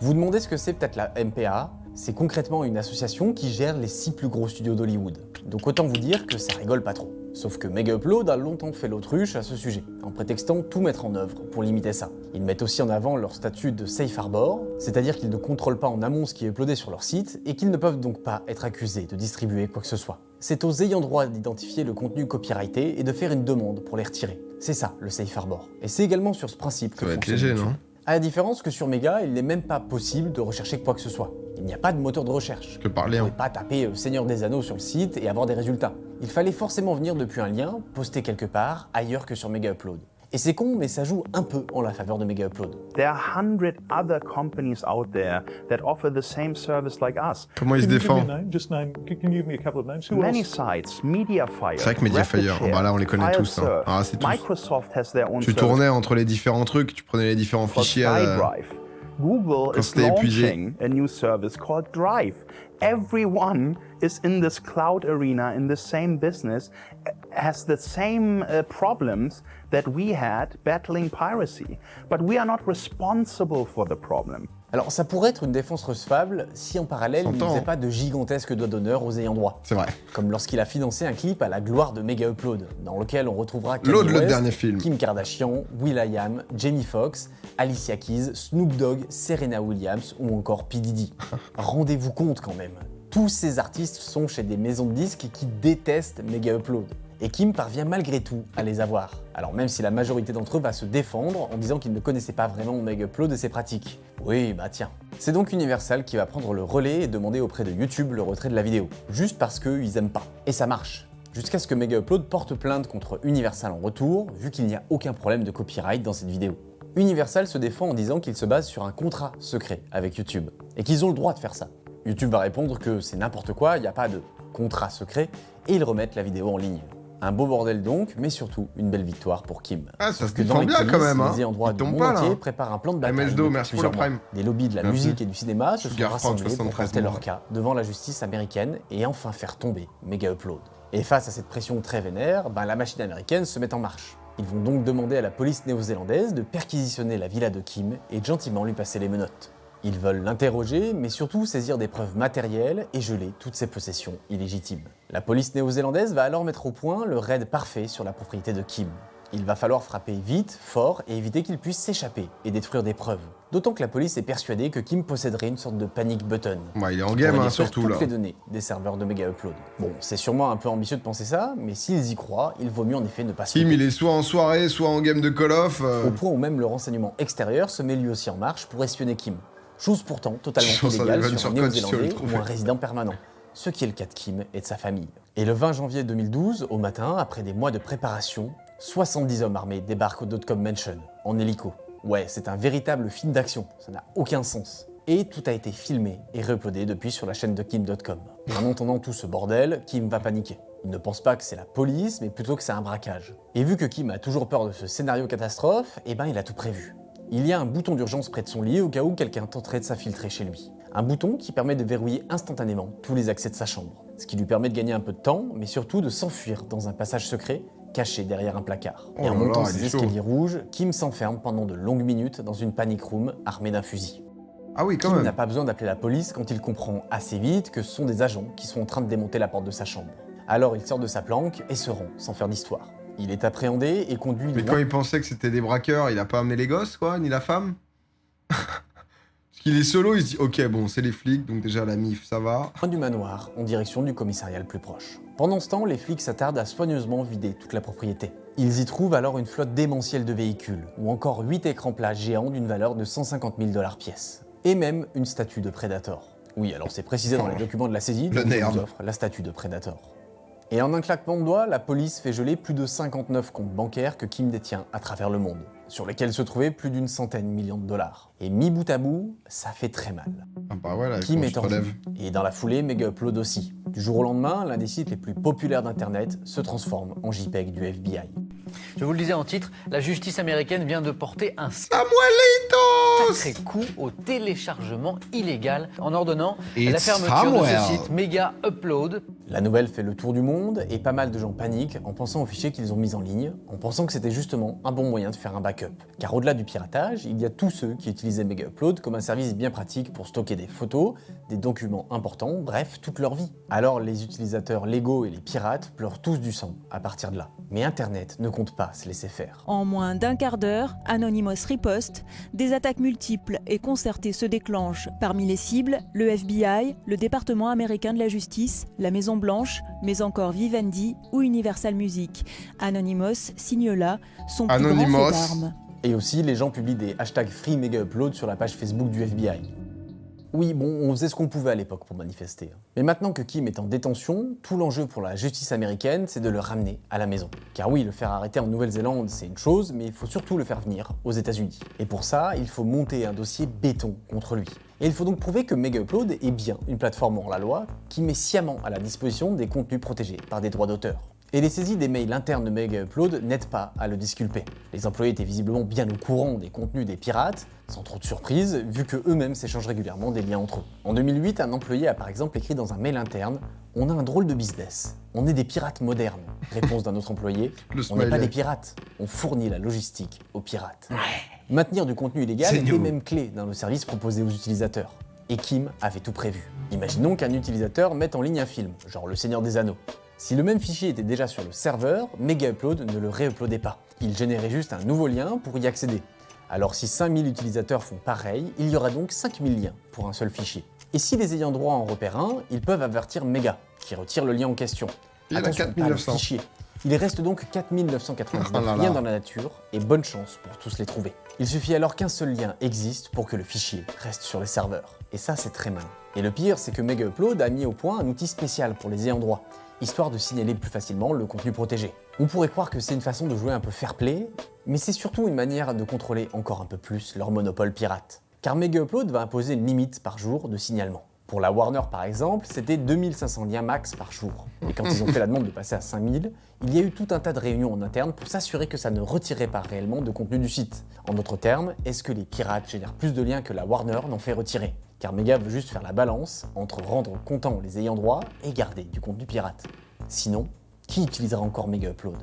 Vous demandez ce que c'est peut-être la MPA? C'est concrètement une association qui gère les 6 plus gros studios d'Hollywood. Donc autant vous dire que ça rigole pas trop. Sauf que Mega Upload a longtemps fait l'autruche à ce sujet, en prétextant tout mettre en œuvre pour limiter ça. Ils mettent aussi en avant leur statut de Safe Harbor, c'est-à-dire qu'ils ne contrôlent pas en amont ce qui est uploadé sur leur site et qu'ils ne peuvent donc pas être accusés de distribuer quoi que ce soit. C'est aux ayants droit d'identifier le contenu copyrighté et de faire une demande pour les retirer. C'est ça, le Safe Harbor. Et c'est également sur ce principe que fonctionne YouTube. Non ? À la différence que sur Mega, il n'est même pas possible de rechercher quoi que ce soit. Il n'y a pas de moteur de recherche. Que parler. Vous ne pouvez pas taper Seigneur des Anneaux sur le site et avoir des résultats. Il fallait forcément venir depuis un lien, posté quelque part, ailleurs que sur Mega Upload. Et c'est con, mais ça joue un peu en la faveur de Mega Upload. There are 100 other companies out there that offer the same service like us. Comment il se défend? Many sites, Mediafire. C'est vrai que Mediafire, bah là on les connaît tous. Hein. Ah, c'est tous. Microsoft has their own tu tournais entre les différents trucs, tu prenais les différents fichiers. Google is launching a new service called Drive. Everyone is in this cloud arena, in the same business, has the same problems that we had battling piracy. But we are not responsible for the problem. Alors ça pourrait être une défense recevable si en parallèle il ne faisait pas de gigantesques doigts d'honneur aux ayants droit. C'est vrai. Comme lorsqu'il a financé un clip à la gloire de Mega Upload, dans lequel on retrouvera Kanye West, Kim Kardashian, will.i.am, Jamie Foxx, Alicia Keys, Snoop Dogg, Serena Williams ou encore P. Diddy. Rendez-vous compte quand même, tous ces artistes sont chez des maisons de disques qui détestent Mega Upload. Et Kim parvient malgré tout à les avoir. Alors même si la majorité d'entre eux va se défendre en disant qu'ils ne connaissaient pas vraiment Mega Upload et ses pratiques. Oui, bah tiens. C'est donc Universal qui va prendre le relais et demander auprès de YouTube le retrait de la vidéo. Juste parce qu'ils aiment pas. Et ça marche. Jusqu'à ce que Mega Upload porte plainte contre Universal en retour, vu qu'il n'y a aucun problème de copyright dans cette vidéo. Universal se défend en disant qu'il se base sur un contrat secret avec YouTube. Et qu'ils ont le droit de faire ça. YouTube va répondre que c'est n'importe quoi, il n'y a pas de contrat secret, et ils remettent la vidéo en ligne. Un beau bordel donc, mais surtout une belle victoire pour Kim. Ah, ça se défend bien quand même, hein. Les ayants du monde entier préparent un plan de bataille. MSDO, merci pour le prime. Des lobbies de la musique et du cinéma se sont rassemblés pour porter leur cas devant la justice américaine et enfin faire tomber Mega Upload. Et face à cette pression très vénère, la machine américaine se met en marche. Ils vont donc demander à la police néo-zélandaise de perquisitionner la villa de Kim et de gentiment lui passer les menottes. Ils veulent l'interroger, mais surtout saisir des preuves matérielles et geler toutes ses possessions illégitimes. La police néo-zélandaise va alors mettre au point le raid parfait sur la propriété de Kim. Il va falloir frapper vite, fort et éviter qu'il puisse s'échapper et détruire des preuves. D'autant que la police est persuadée que Kim posséderait une sorte de panic button. Ouais, il est en game, hein, surtout là. Toutes les données des serveurs de Mega Upload. Bon, c'est sûrement un peu ambitieux de penser ça, mais s'ils y croient, il vaut mieux en effet ne pas se Kim, il est soit en soirée, soit en game de Call of. Au point où même le renseignement extérieur se met lui aussi en marche pour espionner Kim. Chose pourtant totalement illégale sur un néo-zélandais ou un résident permanent, ce qui est le cas de Kim et de sa famille. Et le 20 janvier 2012, au matin, après des mois de préparation, 70 hommes armés débarquent au Dotcom Mansion, en hélico. Ouais, c'est un véritable film d'action, ça n'a aucun sens. Et tout a été filmé et réuploadé depuis sur la chaîne de Kim.com. En entendant tout ce bordel, Kim va paniquer. Il ne pense pas que c'est la police, mais plutôt que c'est un braquage. Et vu que Kim a toujours peur de ce scénario catastrophe, il a tout prévu. Il y a un bouton d'urgence près de son lit au cas où quelqu'un tenterait de s'infiltrer chez lui. Un bouton qui permet de verrouiller instantanément tous les accès de sa chambre. Ce qui lui permet de gagner un peu de temps, mais surtout de s'enfuir dans un passage secret caché derrière un placard. Et en montant ses escaliers rouges, Kim s'enferme pendant de longues minutes dans une panic room armée d'un fusil. Ah oui, quand même. Kim n'a pas besoin d'appeler la police quand il comprend assez vite que ce sont des agents qui sont en train de démonter la porte de sa chambre. Alors il sort de sa planque et se rend sans faire d'histoire. Il est appréhendé et conduit... Mais quand il pensait que c'était des braqueurs, il a pas amené les gosses, quoi, ni la femme. Parce qu'il est solo, il se dit, ok, bon, c'est les flics, donc déjà la MIF, ça va. Du manoir, en direction du commissariat le plus proche. Pendant ce temps, les flics s'attardent à soigneusement vider toute la propriété. Ils y trouvent alors une flotte démentielle de véhicules, ou encore 8 écrans plats géants d'une valeur de 150 000 $ pièce. Et même une statue de Predator. Oui, alors c'est précisé dans les documents de la saisie, donc on vous offre la statue de Predator. Et en un claquement de doigts, la police fait geler plus de 59 comptes bancaires que Kim détient à travers le monde, sur lesquels se trouvaient plus d'une centaine de millions de dollars. Et mis bout à bout, ça fait très mal. Ah bah voilà, Kim est en vie, et dans la foulée, Mega Upload aussi. Du jour au lendemain, l'un des sites les plus populaires d'internet se transforme en JPEG du FBI. Je vous le disais en titre, la justice américaine vient de porter un... Samuelito! un sacré coup au téléchargement illégal en ordonnant la fermeture de ce site Mega Upload. La nouvelle fait le tour du monde et pas mal de gens paniquent en pensant aux fichiers qu'ils ont mis en ligne, en pensant que c'était justement un bon moyen de faire un backup. Car au-delà du piratage, il y a tous ceux qui utilisaient Mega Upload comme un service bien pratique pour stocker des photos, des documents importants, bref, toute leur vie. Alors les utilisateurs légaux et les pirates pleurent tous du sang à partir de là. Mais Internet ne compte pas se laisser faire. En moins d'un quart d'heure, Anonymous riposte, des attaques multiples et concertées se déclenchent. Parmi les cibles, le FBI, le département américain de la justice, la Maison Blanche, mais encore Vivendi ou Universal Music. Anonymous signe là son plus grand fait d'armes. Et aussi, les gens publient des hashtags Free Mega Upload sur la page Facebook du FBI. Oui, bon, on faisait ce qu'on pouvait à l'époque pour manifester. Mais maintenant que Kim est en détention, tout l'enjeu pour la justice américaine, c'est de le ramener à la maison. Car oui, le faire arrêter en Nouvelle-Zélande, c'est une chose, mais il faut surtout le faire venir aux États-Unis. Et pour ça, il faut monter un dossier béton contre lui. Et il faut donc prouver que Mega Upload est bien une plateforme hors la loi qui met sciemment à la disposition des contenus protégés par des droits d'auteur. Et les saisies des mails internes de Mega Upload n'aident pas à le disculper. Les employés étaient visiblement bien au courant des contenus des pirates, sans trop de surprise, vu que eux-mêmes s'échangent régulièrement des liens entre eux. En 2008, un employé a par exemple écrit dans un mail interne « On a un drôle de business. On est des pirates modernes. » Réponse d'un autre employé « On n'est pas des pirates. On fournit la logistique aux pirates. » Maintenir du contenu illégal est même clé dans le service proposé aux utilisateurs. Et Kim avait tout prévu. Imaginons qu'un utilisateur mette en ligne un film, genre Le Seigneur des Anneaux. Si le même fichier était déjà sur le serveur, Mega Upload ne le réuploadait pas. Il générait juste un nouveau lien pour y accéder. Alors si 5000 utilisateurs font pareil, il y aura donc 5000 liens pour un seul fichier. Et si les ayants droit en repèrent un, ils peuvent avertir Mega, qui retire le lien en question. Attention, pas le fichier. Il reste donc 4999 liens dans la nature, et bonne chance pour tous les trouver. Il suffit alors qu'un seul lien existe pour que le fichier reste sur les serveurs. Et ça, c'est très malin. Et le pire, c'est que Mega Upload a mis au point un outil spécial pour les ayants droit, histoire de signaler plus facilement le contenu protégé. On pourrait croire que c'est une façon de jouer un peu fair play, mais c'est surtout une manière de contrôler encore un peu plus leur monopole pirate. Car Mega Upload va imposer une limite par jour de signalement. Pour la Warner par exemple, c'était 2500 liens max par jour. Et quand ils ont fait la demande de passer à 5000, il y a eu tout un tas de réunions en interne pour s'assurer que ça ne retirait pas réellement de contenu du site. En d'autres termes, est-ce que les pirates génèrent plus de liens que la Warner n'en fait retirer? Car Mega veut juste faire la balance entre rendre contents les ayants droit et garder du contenu pirate. Sinon, qui utilisera encore Mega Upload?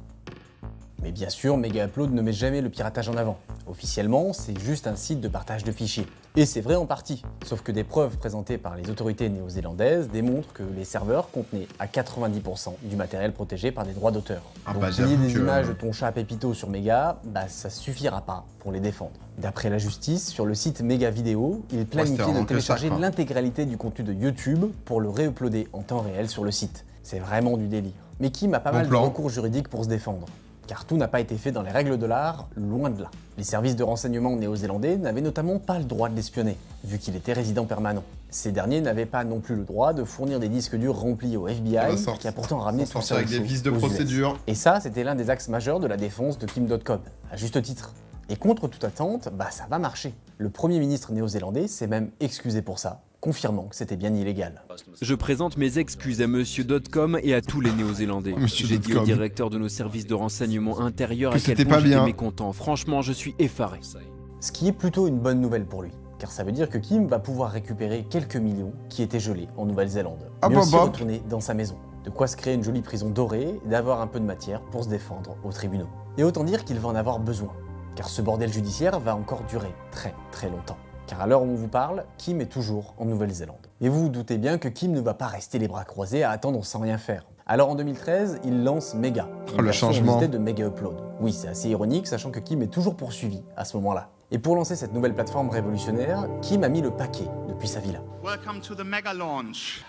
Mais bien sûr, Mega Upload ne met jamais le piratage en avant. Officiellement, c'est juste un site de partage de fichiers. Et c'est vrai en partie, sauf que des preuves présentées par les autorités néo-zélandaises démontrent que les serveurs contenaient à 90% du matériel protégé par des droits d'auteur. Donc payer des images de ton chat Pépito sur Mega, ça suffira pas pour les défendre. D'après la justice, sur le site Mega Vidéo, ils planifient de télécharger l'intégralité du contenu de YouTube pour le réuploader en temps réel sur le site. C'est vraiment du délire. Mais Kim a pas mal de recours juridiques pour se défendre. Car tout n'a pas été fait dans les règles de l'art, loin de là. Les services de renseignement néo-zélandais n'avaient notamment pas le droit de l'espionner, vu qu'il était résident permanent. Ces derniers n'avaient pas non plus le droit de fournir des disques durs remplis au FBI, qui a pourtant ramené son avec des vices de procédure. Et ça, c'était l'un des axes majeurs de la défense de Kim.com, à juste titre. Et contre toute attente, ça va marcher. Le Premier ministre néo-zélandais s'est même excusé pour ça, confirmant que c'était bien illégal. Je présente mes excuses à Monsieur.com et à tous les Néo-Zélandais. J'ai dit au directeur de nos services de renseignement intérieur à quel point j'étais mécontent. Franchement, je suis effaré. Ce qui est plutôt une bonne nouvelle pour lui, car ça veut dire que Kim va pouvoir récupérer quelques millions qui étaient gelés en Nouvelle-Zélande. Mais aussi retourner dans sa maison. De quoi se créer une jolie prison dorée et d'avoir un peu de matière pour se défendre aux tribunaux. Et autant dire qu'il va en avoir besoin, car ce bordel judiciaire va encore durer très très longtemps. Car à l'heure où on vous parle, Kim est toujours en Nouvelle-Zélande. Et vous vous doutez bien que Kim ne va pas rester les bras croisés à attendre sans rien faire. Alors en 2013, il lance Mega, le changement de Mega Upload. Oui, c'est assez ironique, sachant que Kim est toujours poursuivi à ce moment-là. Et pour lancer cette nouvelle plateforme révolutionnaire, Kim a mis le paquet depuis sa villa. Welcome to the Mega Launch.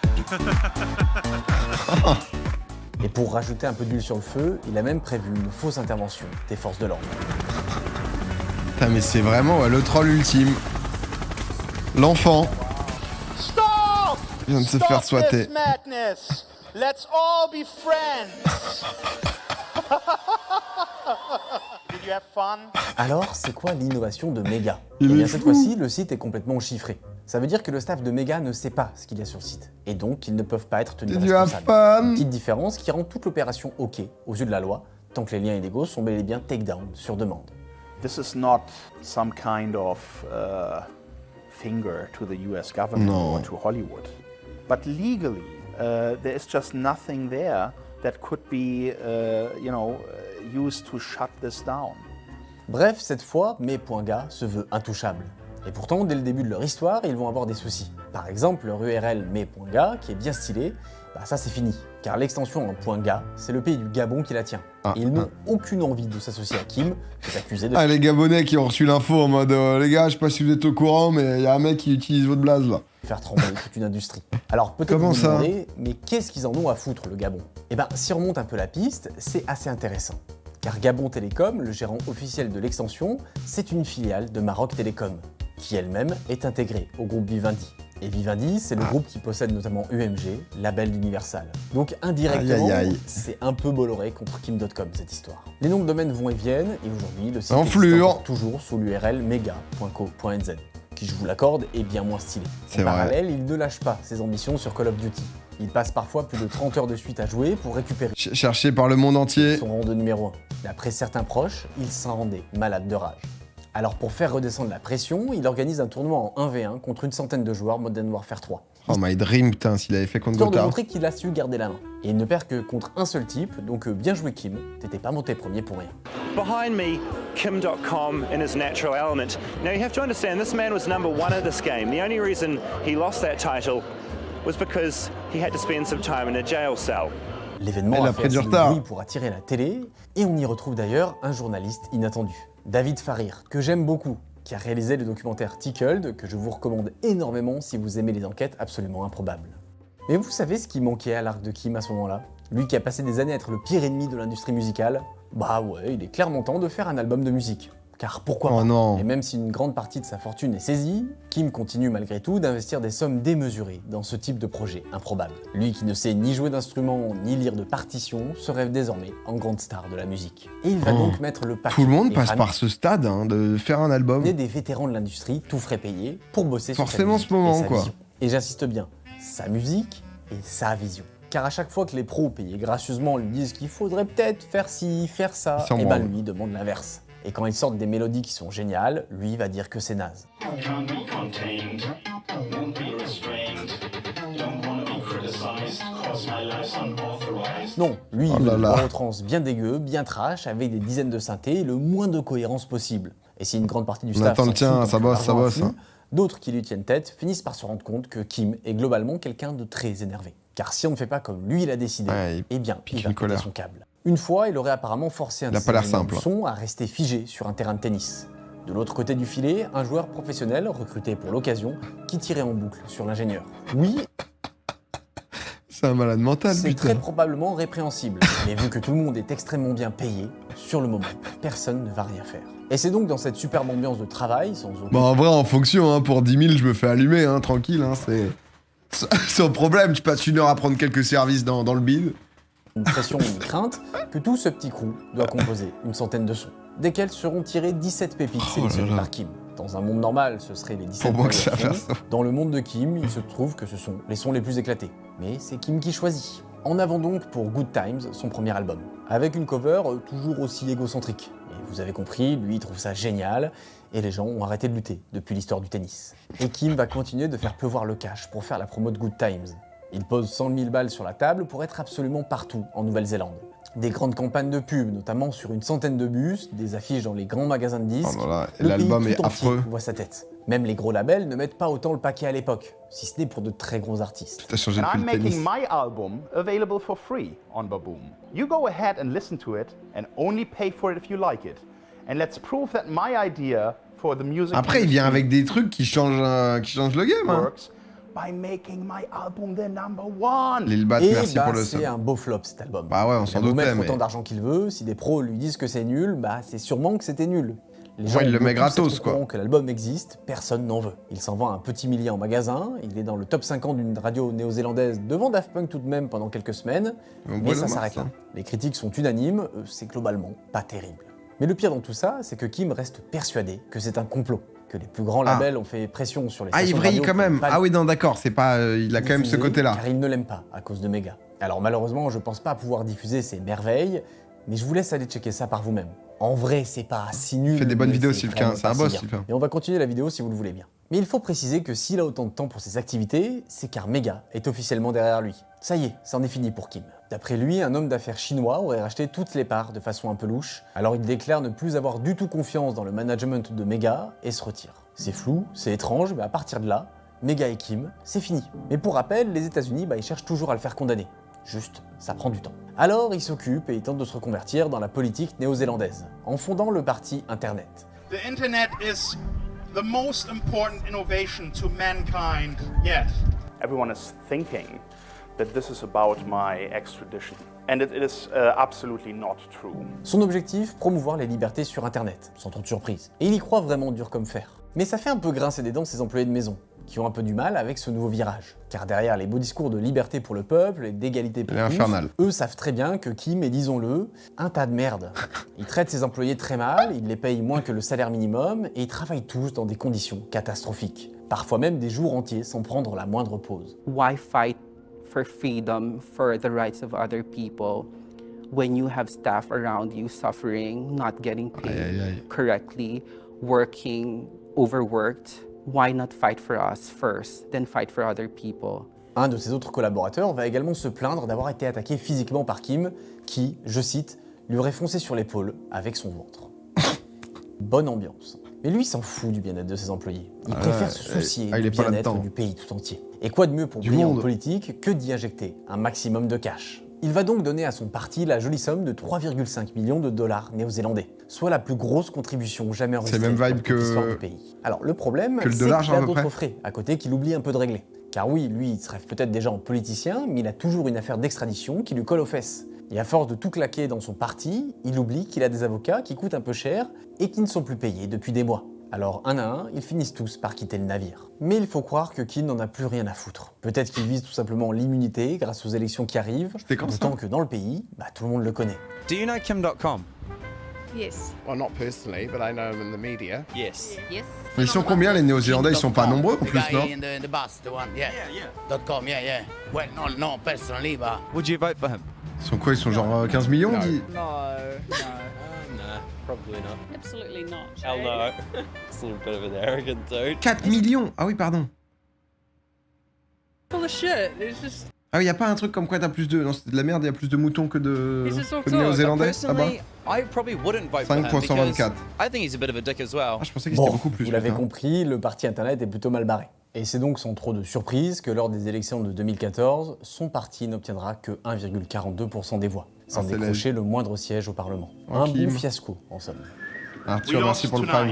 Et pour rajouter un peu d'huile sur le feu, il a même prévu une fausse intervention des forces de l'ordre. Putain, mais c'est vraiment le troll ultime. L'enfant vient de se faire swatter. Let's all be friends. Did you have fun? Alors, c'est quoi l'innovation de Mega? Eh bien, cette fois-ci, le site est complètement chiffré. Ça veut dire que le staff de Mega ne sait pas ce qu'il y a sur le site. Et donc, ils ne peuvent pas être tenus responsables. Une petite différence qui rend toute l'opération OK aux yeux de la loi, tant que les liens illégaux sont bel et bien takedown sur demande. This is not some kind of finger to the US government or to Hollywood. But legally, there is just nothing there that could be, used to shut this down. Bref, cette fois, Mai.ga se veut intouchable. Et pourtant, dès le début de leur histoire, ils vont avoir des soucis. Par exemple, leur URL Mai.ga, qui est bien stylé, ça c'est fini. Car l'extension en .ga, c'est le pays du Gabon qui la tient. Et ils n'ont aucune envie de s'associer à Kim, qui est accusé de... les Gabonais qui ont reçu l'info en mode les gars, je sais pas si vous êtes au courant, mais il y a un mec qui utilise votre blaze là. Faire trembler toute une industrie. Alors peut-être vous vous demandez, mais qu'est-ce qu'ils en ont à foutre le Gabon? Eh ben, si on remonte un peu la piste, c'est assez intéressant. Car Gabon Télécom, le gérant officiel de l'extension, c'est une filiale de Maroc Télécom, qui elle-même est intégrée au groupe Vivendi. Et Vivendi, c'est le groupe qui possède notamment UMG, label d'Universal. Donc indirectement, c'est un peu Bolloré contre Kim.com cette histoire. Les noms de domaines vont et viennent, et aujourd'hui, le site est toujours sous l'URL mega.co.nz, qui, je vous l'accorde, est bien moins stylé. En parallèle, il ne lâche pas ses ambitions sur Call of Duty. Il passe parfois plus de 30 heures de suite à jouer pour récupérer cherché par le monde entier son rang de numéro 1. D'après certains proches, il s'en rendait malade de rage. Alors pour faire redescendre la pression, il organise un tournoi en 1v1 contre une centaine de joueurs Modern Warfare 3. Oh my dream, putain, s'il avait fait contre Histoire de Gotha. montrer qu'il a su garder la main. Et il ne perd que contre un seul type, donc bien joué Kim, t'étais pas monté premier pour rien. Behind me, Kim.com in his natural element. Now you have to understand, this man was number 1 at this game. The only reason he lost that title was because he had to spend some time in a jail cell. L'événement a fait assez de bruit pour attirer la télé, et on y retrouve d'ailleurs un journaliste inattendu, David Farir, que j'aime beaucoup, qui a réalisé le documentaire Tickled, que je vous recommande énormément si vous aimez les enquêtes absolument improbables. Mais vous savez ce qui manquait à l'arc de Kim à ce moment-là? Lui qui a passé des années à être le pire ennemi de l'industrie musicale, bah ouais, il est clairement temps de faire un album de musique. Car pourquoi pas? Non. Et même si une grande partie de sa fortune est saisie, Kim continue malgré tout d'investir des sommes démesurées dans ce type de projet improbable. Lui qui ne sait ni jouer d'instrument ni lire de partition se rêve désormais en grande star de la musique. Et il va donc mettre le paquet. Tout le monde passe par ce stade de faire un album. Des vétérans de l'industrie, tout frais payés, pour bosser forcément sur sa musique ce moment, et sa quoi. vision. Et j'insiste bien, sa musique et sa vision. Car à chaque fois que les pros payés gracieusement lui disent qu'il faudrait peut-être faire ci, faire ça, et ben lui demande l'inverse. Et quand ils sortent des mélodies qui sont géniales, lui va dire que c'est naze. Non, lui, il veut une retrance bien dégueu, bien trash, avec des dizaines de synthés et le moins de cohérence possible. Et si une grande partie du staff ça bosse. D'autres qui lui tiennent tête finissent par se rendre compte que Kim est globalement quelqu'un de très énervé. Car si on ne fait pas comme lui il a décidé, eh bien, il va péter son câble. Une fois, il aurait apparemment forcé un son à rester figé sur un terrain de tennis. De l'autre côté du filet, un joueur professionnel recruté pour l'occasion qui tirait en boucle sur l'ingénieur. Oui, c'est un malade mental, c'est très probablement répréhensible, mais vu que tout le monde est extrêmement bien payé, sur le moment, personne ne va rien faire. Et c'est donc dans cette superbe ambiance de travail, sans aucun... Bah en vrai, en fonction, pour 10 000, je me fais allumer, tranquille, c'est... Sans problème, tu passes 1 heure à prendre quelques services dans le bide. Une pression ou une crainte, que tout ce petit crew doit composer une centaine de sons, desquels seront tirés 17 pépites sélectionnées par Kim. Dans un monde normal, ce seraient les 17 meilleurs sons. Dans le monde de Kim, il se trouve que ce sont les sons les plus éclatés. Mais c'est Kim qui choisit. En avant donc pour Good Times, son premier album, avec une cover toujours aussi égocentrique. Et vous avez compris, lui il trouve ça génial, et les gens ont arrêté de lutter depuis l'histoire du tennis. Et Kim va continuer de faire pleuvoir le cash pour faire la promo de Good Times. Il pose 100 000 balles sur la table pour être absolument partout en Nouvelle-Zélande. Des grandes campagnes de pub, notamment sur une centaine de bus, des affiches dans les grands magasins de disques. L'album est affreux. Voit sa tête. Même les gros labels ne mettent pas autant le paquet à l'époque, si ce n'est pour de très gros artistes. T'as changé depuis le tennis. I'm making my album available for free on Baboom. You go ahead and listen to it and only pay for it if you like it. And let's prove that my idea for the music. Après, il vient avec des trucs qui changent le game. By making my album the number 1. Lil Bat, merci pour le c'est un beau flop cet album. Bah ouais, on s'en doutait. Il peut mettre autant d'argent qu'il veut, si des pros lui disent que c'est nul, bah c'est sûrement que c'était nul. Les gens il le met gratos quoi. Que l'album existe, personne n'en veut. Il s'en vend un petit millier en magasin, il est dans le top 50 d'une radio néo-zélandaise devant Daft Punk tout de même pendant quelques semaines, mais ça s'arrête là. Les critiques sont unanimes, c'est globalement pas terrible. Mais le pire dans tout ça, c'est que Kim reste persuadé que c'est un complot. Que les plus grands labels ont fait pression sur les stations il vrille quand même. Ah oui, non, d'accord, c'est pas... il a quand même ce côté-là. Car il ne l'aime pas à cause de Mega. Alors malheureusement, je pense pas pouvoir diffuser ces merveilles, Mais je vous laisse aller checker ça par vous-même. En vrai, c'est pas si nul. Il fait des bonnes vidéos, Sylvain, c'est un boss, Sylvain. Et on va continuer la vidéo si vous le voulez bien. Mais il faut préciser que s'il a autant de temps pour ses activités, c'est car Mega est officiellement derrière lui. Ça y est, c'en est fini pour Kim. D'après lui, un homme d'affaires chinois aurait racheté toutes les parts de façon un peu louche, alors il déclare ne plus avoir du tout confiance dans le management de Mega et se retire. C'est flou, c'est étrange, mais à partir de là, Mega et Kim, c'est fini. Mais pour rappel, les États-Unis, ils cherchent toujours à le faire condamner. Juste, ça prend du temps. Alors, il s'occupe et il tente de se reconvertir dans la politique néo-zélandaise, en fondant le parti Internet. The Internet is the most important innovation to mankind yet. Everyone is thinking that this is about my extradition. And it is absolutely not true. Son objectif, promouvoir les libertés sur Internet, sans trop de surprise. Et il y croit vraiment dur comme fer. Mais ça fait un peu grincer des dents ses employés de maison, qui ont un peu du mal avec ce nouveau virage. Car derrière les beaux discours de liberté pour le peuple et d'égalité pour tous, eux savent très bien que Kim est, disons-le, un tas de merde. Il traite ses employés très mal, il les paye moins que le salaire minimum, et ils travaillent tous dans des conditions catastrophiques. Parfois même des jours entiers sans prendre la moindre pause. Why fight for freedom, for the rights of other people, when you have staff around you suffering, not getting paid correctly, working, overworked? Why not fight for us first, then fight for other people? Un de ses autres collaborateurs va également se plaindre d'avoir été attaqué physiquement par Kim, qui, je cite, lui aurait foncé sur l'épaule avec son ventre. Bonne ambiance. Mais lui s'en fout du bien-être de ses employés. Il préfère se soucier du bien-être du pays tout entier. Et quoi de mieux pour briller en politique que d'y injecter un maximum de cash? Il va donc donner à son parti la jolie somme de 3,5 millions de dollars néo-zélandais, soit la plus grosse contribution jamais enregistrée dans l'histoire du pays. Alors le problème, c'est qu'il a d'autres frais à côté qu'il oublie un peu de régler. Car oui, lui, il se rêve peut-être déjà en politicien, mais il a toujours une affaire d'extradition qui lui colle aux fesses. Et à force de tout claquer dans son parti, il oublie qu'il a des avocats qui coûtent un peu cher et qui ne sont plus payés depuis des mois. Alors, un à un, ils finissent tous par quitter le navire. Mais il faut croire que Kim n'en a plus rien à foutre. Peut-être qu'il vise tout simplement l'immunité grâce aux élections qui arrivent, d'autant que dans le pays, tout le monde le connaît. Do you know Kim.com? Yes. Well, not personally, but I know him in the media. Yes. Yes. Mais ils sont combien les Néo-Zélandais? Ils sont pas nombreux en plus, non? .com, yeah. Well, no, personally, but... Would you vote for him? Ils sont quoi? Ils sont genre 15 millions, dit? No. Probably not. Absolutely not. Hell no. It's a bit of an arrogant dude. 4 millions? Ah oui, pardon. Full of shit. It's just... Ah oui, y a pas un truc comme quoi t'as plus de... Non, c'était de la merde, y a plus de moutons que de Néo-Zélandais là-bas. I probably wouldn't vote 5.124. I think he's a bit of a dick as well. Ah, je pensais qu'il était beaucoup plus. Vous l'avez compris, le parti Internet est plutôt mal barré. Et c'est donc sans trop de surprise que lors des élections de 2014, son parti n'obtiendra que 1,42% des voix, sans décrocher le moindre siège au Parlement. Un bon fiasco, en somme. Arthur, merci pour le prime.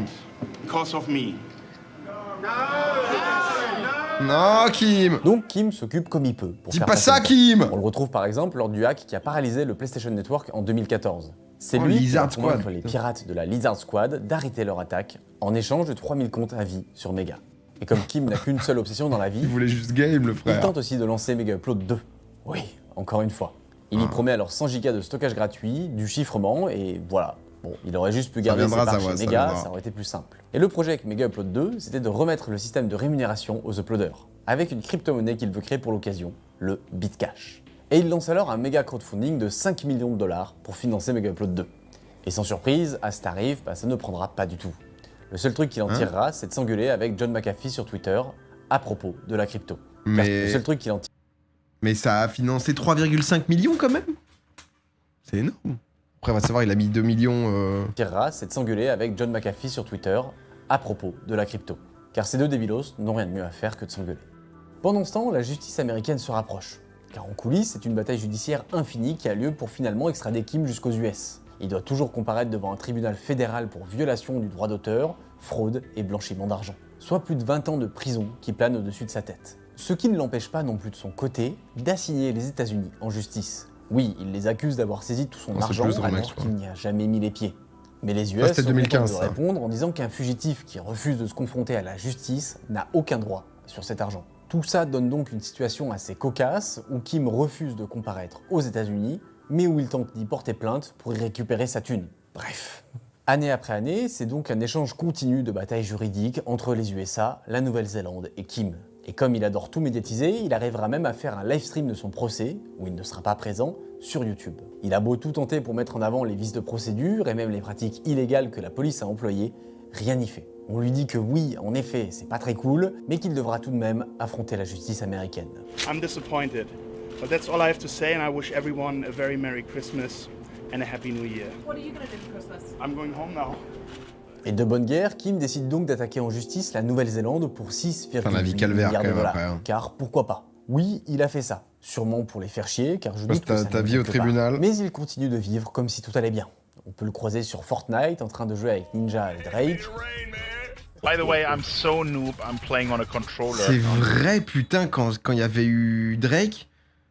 Non, Kim. Donc Kim s'occupe comme il peut. Dis pas ça, Kim. On le retrouve par exemple lors du hack qui a paralysé le PlayStation Network en 2014. C'est lui qui a convaincu les pirates de la Lizard Squad d'arrêter leur attaque en échange de 3000 comptes à vie sur Mega. Et comme Kim n'a qu'une seule obsession dans la vie, il voulait juste game, le frère. Il tente aussi de lancer Mega Upload 2. Oui, encore une fois. Il y promet alors 100 Go de stockage gratuit, du chiffrement, et voilà. Bon, il aurait juste pu garder ses parts chez Mega, ça aurait été plus simple. Et le projet avec Mega Upload 2, c'était de remettre le système de rémunération aux uploaders, avec une crypto-monnaie qu'il veut créer pour l'occasion, le Bitcash. Et il lance alors un méga crowdfunding de 5 millions de dollars pour financer Mega Upload 2. Et sans surprise, à ce tarif, ça ne prendra pas du tout. Le seul truc qu'il en tirera, c'est de s'engueuler avec John McAfee sur Twitter à propos de la crypto. Le seul truc qu'il en tire... Mais ça a financé 3,5 millions quand même. C'est énorme. Après, on va savoir, il a mis 2 millions... tirera, c'est de s'engueuler avec John McAfee sur Twitter à propos de la crypto. Car ces deux débilos n'ont rien de mieux à faire que de s'engueuler. Pendant ce temps, la justice américaine se rapproche. Car en coulisses, c'est une bataille judiciaire infinie qui a lieu pour finalement extrader Kim jusqu'aux US. Il doit toujours comparaître devant un tribunal fédéral pour violation du droit d'auteur, fraude et blanchiment d'argent. Soit plus de 20 ans de prison qui planent au-dessus de sa tête. Ce qui ne l'empêche pas non plus de son côté d'assigner les États-Unis en justice. Oui, il les accuse d'avoir saisi tout son argent alors qu'il n'y a jamais mis les pieds. Mais les US sont contents de répondre en disant qu'un fugitif qui refuse de se confronter à la justice n'a aucun droit sur cet argent. Tout ça donne donc une situation assez cocasse où Kim refuse de comparaître aux États-Unis, mais où il tente d'y porter plainte pour y récupérer sa thune. Bref. Année après année, c'est donc un échange continu de batailles juridiques entre les USA, la Nouvelle-Zélande et Kim. Et comme il adore tout médiatiser, il arrivera même à faire un live stream de son procès, où il ne sera pas présent, sur YouTube. Il a beau tout tenter pour mettre en avant les vices de procédure et même les pratiques illégales que la police a employées, rien n'y fait. On lui dit que oui, en effet, c'est pas très cool, mais qu'il devra tout de même affronter la justice américaine. I'm disappointed, but that's all I have to say, and I wish everyone a very Merry Christmas and a Happy New Year. What are you gonna do for Christmas? I'm going home now. Et de bonne guerre, Kim décide donc d'attaquer en justice la Nouvelle-Zélande pour 6,8 milliards de dollars. Hein. Car pourquoi pas? Oui, il a fait ça. Sûrement pour les faire chier, car je doute que ça ta vie au tribunal. Mais il continue de vivre comme si tout allait bien. On peut le croiser sur Fortnite en train de jouer avec Ninja et Drake. By the way, I'm so noob, I'm playing on a controller. C'est vrai, putain, quand il y avait eu Drake,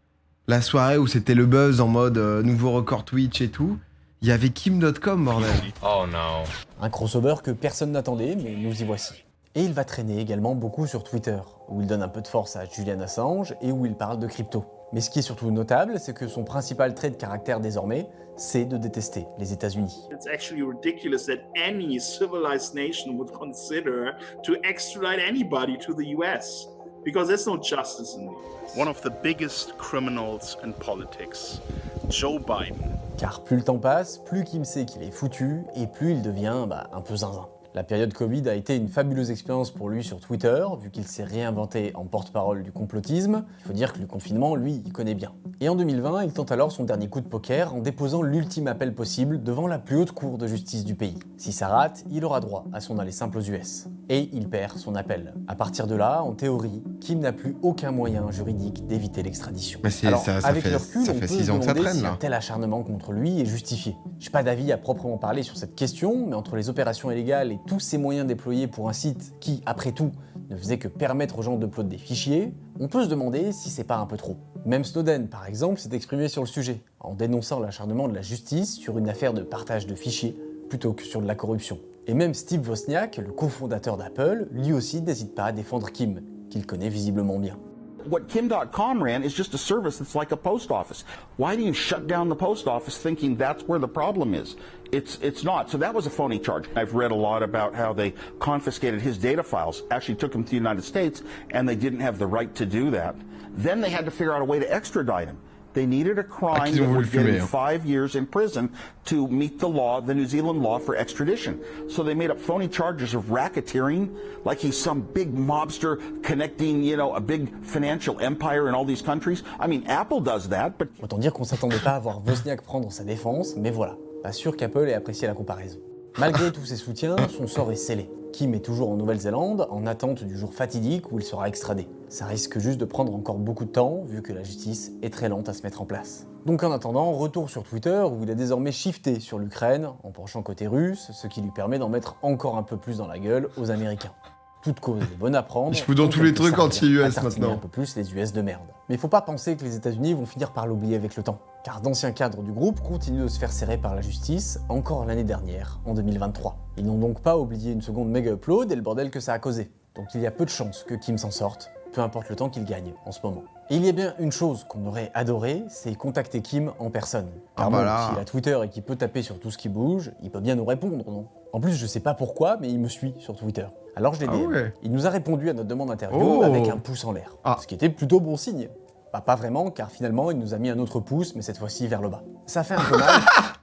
la soirée où c'était le buzz en mode nouveau record Twitch et tout, il y avait Kim.com, bordel. Oh non. Un crossover que personne n'attendait, mais nous y voici. Et il va traîner également beaucoup sur Twitter, où il donne un peu de force à Julian Assange et où il parle de crypto. Mais ce qui est surtout notable, c'est que son principal trait de caractère désormais, c'est de détester les États-Unis. It's actually ridiculous that any civilized nation would consider to extradite anybody to the US, because there's no justice in the US. One of the biggest criminals in politics, Joe Biden. Car plus le temps passe, plus Kim sait qu'il est foutu et plus il devient un peu zinzin. La période Covid a été une fabuleuse expérience pour lui sur Twitter, vu qu'il s'est réinventé en porte-parole du complotisme. Il faut dire que le confinement, lui, il connaît bien. Et en 2020, il tente alors son dernier coup de poker en déposant l'ultime appel possible devant la plus haute cour de justice du pays. Si ça rate, il aura droit à son aller simple aux US. Et il perd son appel. À partir de là, en théorie, Kim n'a plus aucun moyen juridique d'éviter l'extradition. Mais alors, ça fait 6 ans que ça traîne, là. Un tel acharnement contre lui est justifié. J'ai pas d'avis à proprement parler sur cette question, mais entre les opérations illégales et tous ces moyens déployés pour un site qui, après tout, ne faisait que permettre aux gens d'uploader des fichiers, on peut se demander si c'est pas un peu trop. Même Snowden, par exemple, s'est exprimé sur le sujet, en dénonçant l'acharnement de la justice sur une affaire de partage de fichiers, plutôt que sur de la corruption. Et même Steve Wozniak, le cofondateur d'Apple, lui aussi n'hésite pas à défendre Kim, qu'il connaît visiblement bien. What Kim.com ran is just a service that's like a post office. Why do you shut down the post office thinking that's where the problem is? It's not. So that was a phony charge. I've read a lot about how they confiscated his data files, actually took them to the United States, and they didn't have the right to do that. Then they had to figure out a way to extradite him. They needed a crime that would get him 5 years in prison to meet the law, the New Zealand law for extradition. So they made up phony charges of racketeering, like he's some big mobster connecting, you know, a big financial empire in all these countries. I mean, Apple does that, but... Autant dire qu'on s'attendait pas à voir Wozniak prendre sa défense, mais voilà. Pas sûr qu'Apple ait apprécié la comparaison. Malgré tous ses soutiens, son sort est scellé. Kim est toujours en Nouvelle-Zélande, en attente du jour fatidique où il sera extradé. Ça risque juste de prendre encore beaucoup de temps, vu que la justice est très lente à se mettre en place. Donc en attendant, retour sur Twitter, où il a désormais shifté sur l'Ukraine, en penchant côté russe, ce qui lui permet d'en mettre encore un peu plus dans la gueule aux Américains. Toute cause est bonne à prendre. Je fous dans tous les trucs anti-US maintenant. Un peu plus les US de merde. Mais il faut pas penser que les États-Unis vont finir par l'oublier avec le temps. Car d'anciens cadres du groupe continuent de se faire serrer par la justice, encore l'année dernière, en 2023. Ils n'ont donc pas oublié une seconde méga upload et le bordel que ça a causé. Donc il y a peu de chances que Kim s'en sorte, peu importe le temps qu'il gagne en ce moment. Et il y a bien une chose qu'on aurait adoré, c'est contacter Kim en personne. Car bon, s'il a Twitter et qu'il peut taper sur tout ce qui bouge, il peut bien nous répondre, non? En plus, je sais pas pourquoi, mais il me suit sur Twitter. Alors je l'ai DM. Ouais. Il nous a répondu à notre demande d'interview avec un pouce en l'air. Ce qui était plutôt bon signe. Bah, pas vraiment, car finalement, il nous a mis un autre pouce, mais cette fois-ci vers le bas. Ça fait un peu mal.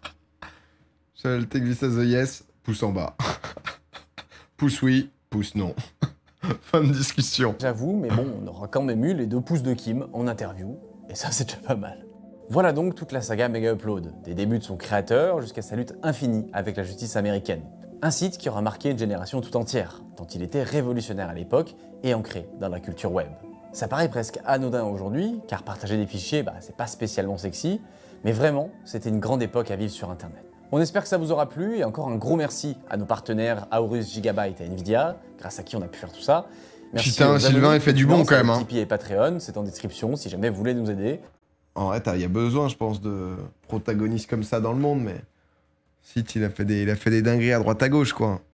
Shall take this as a yes, pouce en bas. Pouce oui, pouce non. Fin de discussion. J'avoue, mais bon, on aura quand même eu les 2 pouces de Kim en interview, et ça c'est déjà pas mal. Voilà donc toute la saga Mega Upload, des débuts de son créateur jusqu'à sa lutte infinie avec la justice américaine. Un site qui aura marqué une génération tout entière, tant il était révolutionnaire à l'époque et ancré dans la culture web. Ça paraît presque anodin aujourd'hui, car partager des fichiers, c'est pas spécialement sexy, mais vraiment, c'était une grande époque à vivre sur Internet. On espère que ça vous aura plu, et encore un gros merci à nos partenaires Aorus, Gigabyte et Nvidia, grâce à qui on a pu faire tout ça. Merci. Putain, Sylvain, il fait du bon quand même. Tipeee et Patreon, c'est en description si jamais vous voulez nous aider. En vrai, il y a besoin, je pense, de protagonistes comme ça dans le monde, mais Site, il a fait des dingueries à droite à gauche, quoi.